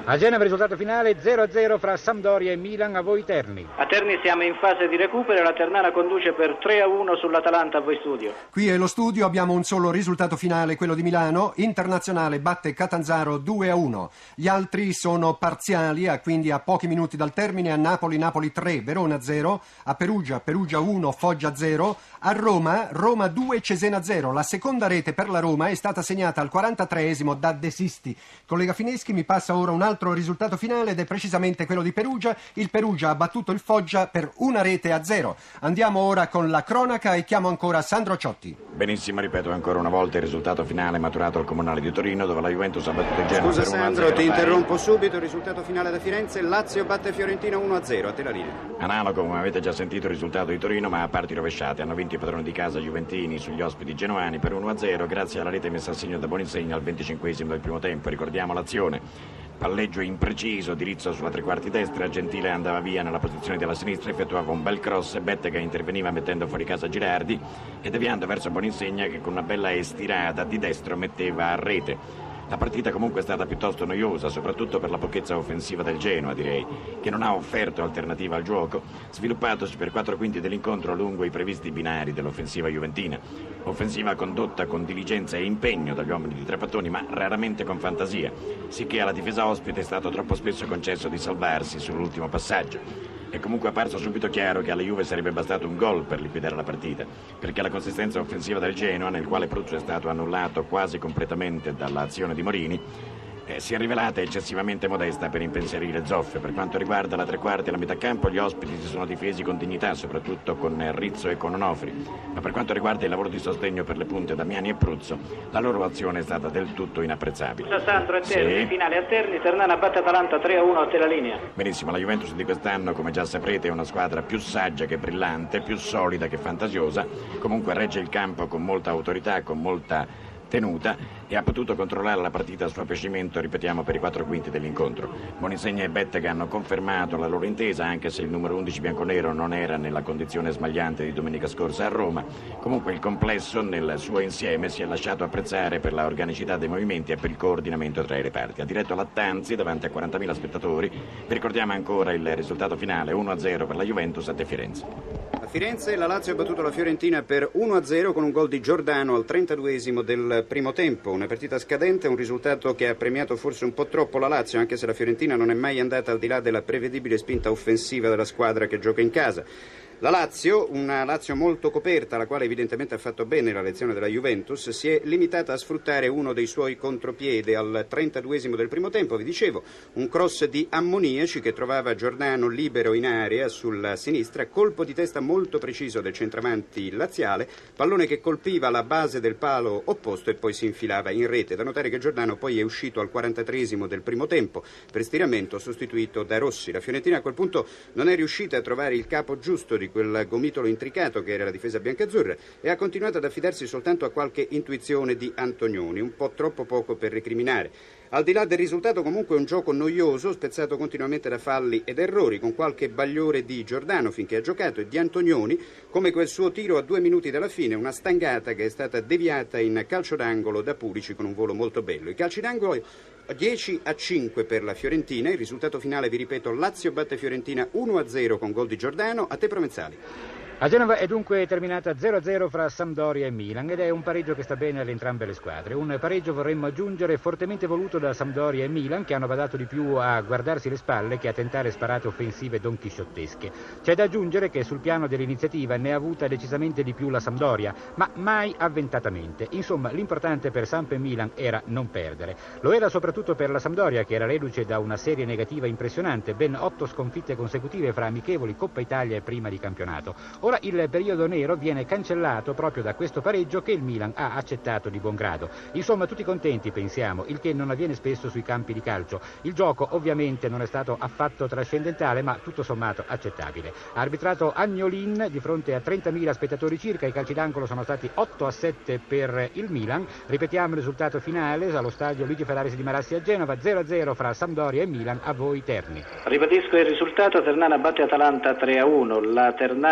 A Genova il risultato finale zero a zero fra Sampdoria e Milan, a voi Terni. A Terni siamo in fase di recupero, la Ternana conduce per tre a uno sull'Atalanta, a voi studio. Qui è lo studio, abbiamo un solo risultato finale, quello di Milano. Internazionale batte Catanzaro due a uno. Gli altri sono parziali, quindi a pochi minuti dal termine. A Napoli, Napoli tre, Verona zero. A Perugia, Perugia uno, Foggia zero. A Roma, Roma due, Cesena zero. La seconda rete per la Roma è stata segnata al quarantatreesimo da De Sisti. Collega Fineschi, mi passa ora un altro risultato finale ed è precisamente quello di Perugia. Il Perugia ha battuto il Foggia per una rete a zero. Andiamo ora con la cronaca e chiamo ancora Sandro Ciotti. Benissimo, ripeto ancora una volta il risultato finale maturato al Comunale di Torino, dove la Juventus ha battuto il Genoa Scusa per uno a zero. Sandro, ti interrompo subito. Il risultato finale da Firenze: Lazio batte Fiorentina uno a zero. A te la linea. Analogo, come avete già sentito, il risultato di Torino, ma a parti rovesciate. Hanno vinto i padroni di casa juventini sugli ospiti genoani per uno a zero, grazie alla rete messa a segno da Boninsegna al venticinquesimo del primo tempo. Ricordiamo l'azione: palleggio impreciso, dirizzo sulla tre quarti destra, Gentile andava via nella posizione della sinistra, effettuava un bel cross, Bettega interveniva mettendo fuori casa Girardi e deviando verso Boninsegna, che con una bella estirata di destro metteva a rete. La partita comunque è stata piuttosto noiosa, soprattutto per la pochezza offensiva del Genoa, direi, che non ha offerto alternativa al gioco, sviluppatosi per quattro quinti dell'incontro lungo i previsti binari dell'offensiva juventina. Offensiva condotta con diligenza e impegno dagli uomini di Trapattoni, ma raramente con fantasia, sicché alla difesa ospite è stato troppo spesso concesso di salvarsi sull'ultimo passaggio. È comunque apparso subito chiaro che alla Juve sarebbe bastato un gol per liquidare la partita, perché la consistenza offensiva del Genoa, nel quale Pruzzo è stato annullato quasi completamente dall'azione di Morini, eh, si è rivelata eccessivamente modesta per impensierire Zoffe. Per quanto riguarda la tre quarti e la metà campo, gli ospiti si sono difesi con dignità, soprattutto con Rizzo e con Onofri, ma per quanto riguarda il lavoro di sostegno per le punte Damiani e Pruzzo, la loro azione è stata del tutto inapprezzabile. Scusa Sandro, a Terni, Sì. finale a Terni, Ternana batte Atalanta tre a uno, a te la linea. Benissimo, la Juventus di quest'anno, come già saprete, è una squadra più saggia che brillante, più solida che fantasiosa, comunque regge il campo con molta autorità, con molta tenuta, e ha potuto controllare la partita a suo piacimento, ripetiamo, per i quattro quinti dell'incontro. Boninsegna e Bettega hanno confermato la loro intesa, anche se il numero undici bianconero non era nella condizione smagliante di domenica scorsa a Roma. Comunque il complesso nel suo insieme si è lasciato apprezzare per la organicità dei movimenti e per il coordinamento tra i reparti. Ha diretto Lattanzi davanti a quarantamila spettatori. Vi ricordiamo ancora il risultato finale: uno a zero per la Juventus a De Firenze. A Firenze la Lazio ha battuto la Fiorentina per uno a zero con un gol di Giordano al trentaduesimo del primo tempo. Una partita scadente, un risultato che ha premiato forse un po' troppo la Lazio, anche se la Fiorentina non è mai andata al di là della prevedibile spinta offensiva della squadra che gioca in casa. La Lazio, una Lazio molto coperta, la quale evidentemente ha fatto bene la lezione della Juventus, si è limitata a sfruttare uno dei suoi contropiede al trentaduesimo del primo tempo. Vi dicevo, un cross di Ammoniaci che trovava Giordano libero in area sulla sinistra, colpo di testa molto preciso del centravanti laziale, pallone che colpiva la base del palo opposto e poi si infilava in rete. Da notare che Giordano poi è uscito al quarantatreesimo del primo tempo per stiramento, sostituito da Rossi. La Fiorentina a quel punto non è riuscita a trovare il capo giusto di quel gomitolo intricato che era la difesa biancazzurra e ha continuato ad affidarsi soltanto a qualche intuizione di Antonioni, un po' troppo poco per recriminare. Al di là del risultato, comunque, un gioco noioso, spezzato continuamente da falli ed errori, con qualche bagliore di Giordano finché ha giocato e di Antonioni, come quel suo tiro a due minuti dalla fine, una stangata che è stata deviata in calcio d'angolo da Pulici con un volo molto bello. I calci d'angolo dieci a cinque per la Fiorentina, il risultato finale, vi ripeto, Lazio batte Fiorentina uno a zero con gol di Giordano. A te Provenzali. A Genova è dunque terminata zero a zero fra Sampdoria e Milan ed è un pareggio che sta bene alle entrambe le squadre. Un pareggio, vorremmo aggiungere, fortemente voluto da Sampdoria e Milan, che hanno badato di più a guardarsi le spalle che a tentare sparate offensive donchisciottesche. C'è da aggiungere che sul piano dell'iniziativa ne ha avuta decisamente di più la Sampdoria, ma mai avventatamente. Insomma, l'importante per Samp e Milan era non perdere. Lo era soprattutto per la Sampdoria, che era reduce da una serie negativa impressionante, ben otto sconfitte consecutive fra amichevoli, Coppa Italia e prima di campionato. Ora il periodo nero viene cancellato proprio da questo pareggio che il Milan ha accettato di buon grado. Insomma, tutti contenti, pensiamo, il che non avviene spesso sui campi di calcio. Il gioco ovviamente non è stato affatto trascendentale, ma tutto sommato accettabile. Ha arbitrato Agnolin di fronte a trentamila spettatori circa, i calci d'angolo sono stati otto a sette per il Milan. Ripetiamo il risultato finale allo stadio Luigi Ferraris di Marassi a Genova, zero a zero fra Sampdoria e Milan. A voi Terni. Ribadisco il risultato: Ternana batte Atalanta tre a uno. La Ternana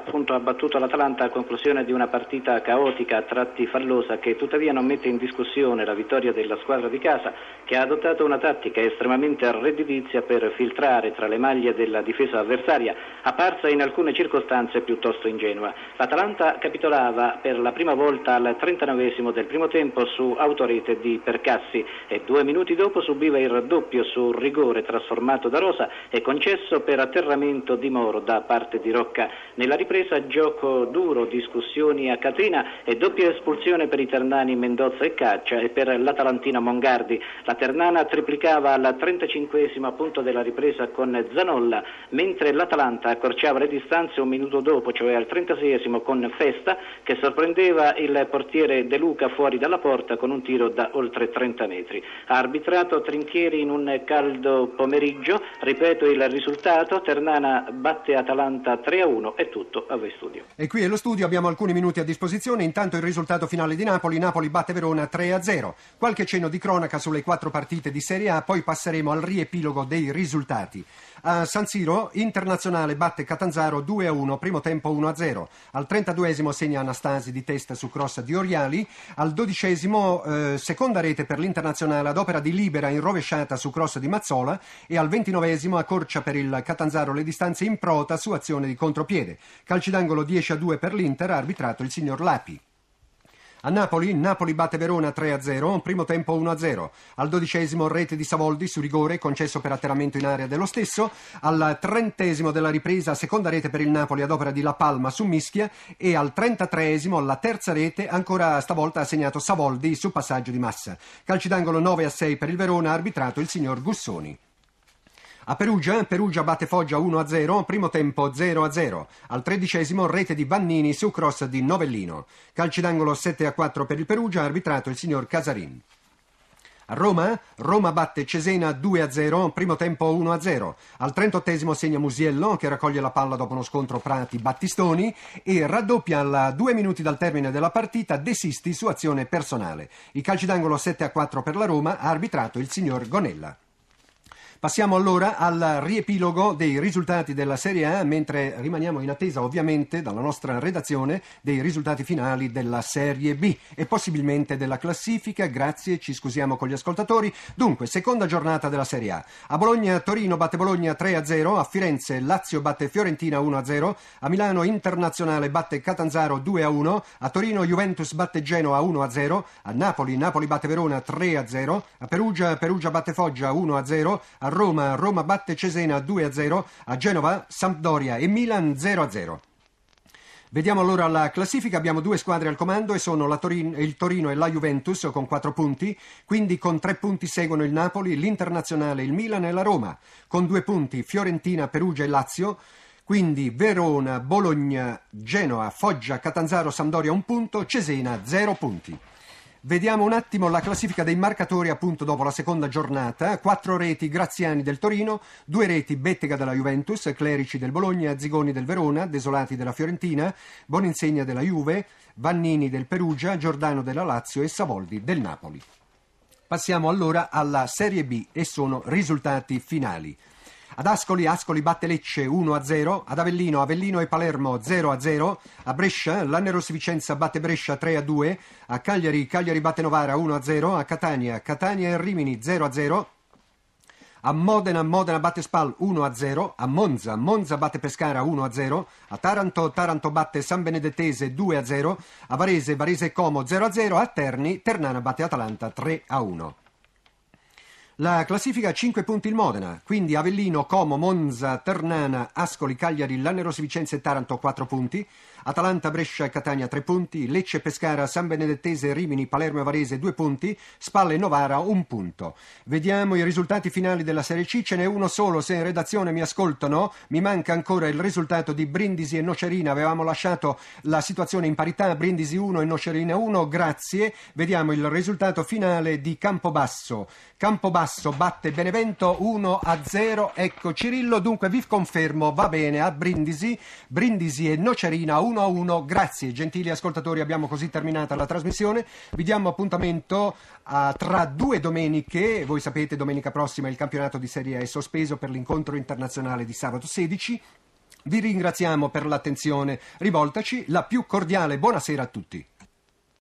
appunto ha battuto l'Atalanta a conclusione di una partita caotica, a tratti fallosa, che tuttavia non mette in discussione la vittoria della squadra di casa, che ha adottato una tattica estremamente redditizia per filtrare tra le maglie della difesa avversaria, apparsa in alcune circostanze piuttosto ingenua. L'Atalanta capitolava per la prima volta al trentanovesimo del primo tempo su autorete di Percassi e due minuti dopo subiva il raddoppio su rigore trasformato da Rosa e concesso per atterramento di Moro da parte di Rocca. Nella ripresa gioco duro, discussioni a Catrina e doppia espulsione per i ternani Mendozza e Caccia e per l'Atalantina Mongardi. La Ternana triplicava al trentacinquesimo punto della ripresa con Zanolla, mentre l'Atalanta accorciava le distanze un minuto dopo, cioè al trentaseiesimo con Festa, che sorprendeva il portiere De Luca fuori dalla porta con un tiro da oltre trenta metri. Ha arbitrato Trinchieri in un caldo pomeriggio, ripeto il risultato, Ternana batte Atalanta tre a uno, è tutto a voi studio. E qui allo studio abbiamo alcuni minuti a disposizione, intanto il risultato finale di Napoli, Napoli batte Verona tre a zero. Qualche cenno di cronaca sulle quattro partite di Serie A, poi passeremo al riepilogo dei risultati. A San Siro, Internazionale batte Catanzaro due a uno, primo tempo uno a zero. Al trentaduesimo segna Anastasi di testa su cross di Oriali. Al dodicesimo eh, seconda rete per l'Internazionale ad opera di Libera in rovesciata su cross di Mazzola e al ventinovesimo accorcia per il Catanzaro le distanze in prota su azione di contropiede. Calci d'angolo dieci a due per l'Inter, ha arbitrato il signor Lapi. A Napoli, Napoli batte Verona tre a zero, primo tempo uno a zero. Al dodicesimo rete di Savoldi su rigore concesso per atterramento in area dello stesso. Al trentesimo della ripresa seconda rete per il Napoli ad opera di La Palma su Mischia e al trentatreesimo la terza rete ancora stavolta ha segnato Savoldi su passaggio di Massa. Calci d'angolo nove a sei per il Verona, ha arbitrato il signor Gussoni. A Perugia, Perugia batte Foggia uno a zero, primo tempo zero a zero. Al tredicesimo rete di Vannini su cross di Novellino. Calci d'angolo sette a quattro per il Perugia, ha arbitrato il signor Casarin. A Roma, Roma batte Cesena due a zero, primo tempo uno a zero. Al trentottesimo segna Musiello, che raccoglie la palla dopo uno scontro Prati-Battistoni e raddoppia a due minuti dal termine della partita De Sisti su azione personale. I calci d'angolo sette a quattro per la Roma, ha arbitrato il signor Gonella. Passiamo allora al riepilogo dei risultati della Serie A, mentre rimaniamo in attesa ovviamente dalla nostra redazione dei risultati finali della Serie B e possibilmente della classifica. Grazie, ci scusiamo con gli ascoltatori. Dunque, seconda giornata della Serie A. A Bologna, Torino batte Bologna tre a zero, a Firenze Lazio batte Fiorentina uno a zero, a Milano Internazionale batte Catanzaro due a uno, a Torino Juventus batte Genoa uno a zero, a Napoli Napoli batte Verona tre a zero, a Perugia Perugia batte Foggia uno a zero, a Roma, Roma batte Cesena due a zero, a Genova, Sampdoria e Milan zero a zero. Vediamo allora la classifica, abbiamo due squadre al comando e sono la Torino, il Torino e la Juventus con quattro punti, quindi con tre punti seguono il Napoli, l'Internazionale, il Milan e la Roma, con due punti Fiorentina, Perugia e Lazio, quindi Verona, Bologna, Genoa, Foggia, Catanzaro, Sampdoria un punto, Cesena zero punti. Vediamo un attimo la classifica dei marcatori appunto dopo la seconda giornata. Quattro reti Graziani del Torino, due reti Bettega della Juventus, Clerici del Bologna, Zigoni del Verona, Desolati della Fiorentina, Boninsegna della Juve, Vannini del Perugia, Giordano della Lazio e Savoldi del Napoli. Passiamo allora alla Serie B e sono risultati finali. Ad Ascoli, Ascoli batte Lecce uno a zero, ad Avellino, Avellino e Palermo zero a zero, a Brescia, l'Anneros Vicenza batte Brescia tre a due, a Cagliari, Cagliari batte Novara uno a zero, a Catania, Catania e Rimini zero a zero, a Modena, Modena batte Spal uno a zero, a Monza, Monza batte Pescara uno a zero, a Taranto, Taranto batte San Benedettese due a zero, a Varese, Varese e Como zero a zero, a Terni, Ternana batte Atalanta tre a uno. La classifica a cinque punti il Modena, quindi Avellino, Como, Monza, Ternana, Ascoli, Cagliari, L'Anneros Vicenza e Taranto quattro punti, Atalanta, Brescia e Catania tre punti, Lecce, Pescara, San Benedettese, Rimini, Palermo e Varese due punti, Spalla e Novara un punto. Vediamo i risultati finali della Serie C, ce n'è uno solo, se in redazione mi ascoltano, mi manca ancora il risultato di Brindisi e Nocerina, avevamo lasciato la situazione in parità, Brindisi uno e Nocerina uno, grazie, vediamo il risultato finale di Campobasso. Campobasso batte Benevento uno a zero, ecco Cirillo, dunque vi confermo, va bene, a Brindisi, Brindisi e Nocerina uno a uno, grazie gentili ascoltatori, abbiamo così terminata la trasmissione, vi diamo appuntamento a, tra due domeniche, voi sapete domenica prossima il campionato di Serie A è sospeso per l'incontro internazionale di sabato sedici, Vi ringraziamo per l'attenzione. Rivoltaci la più cordiale buonasera a tutti.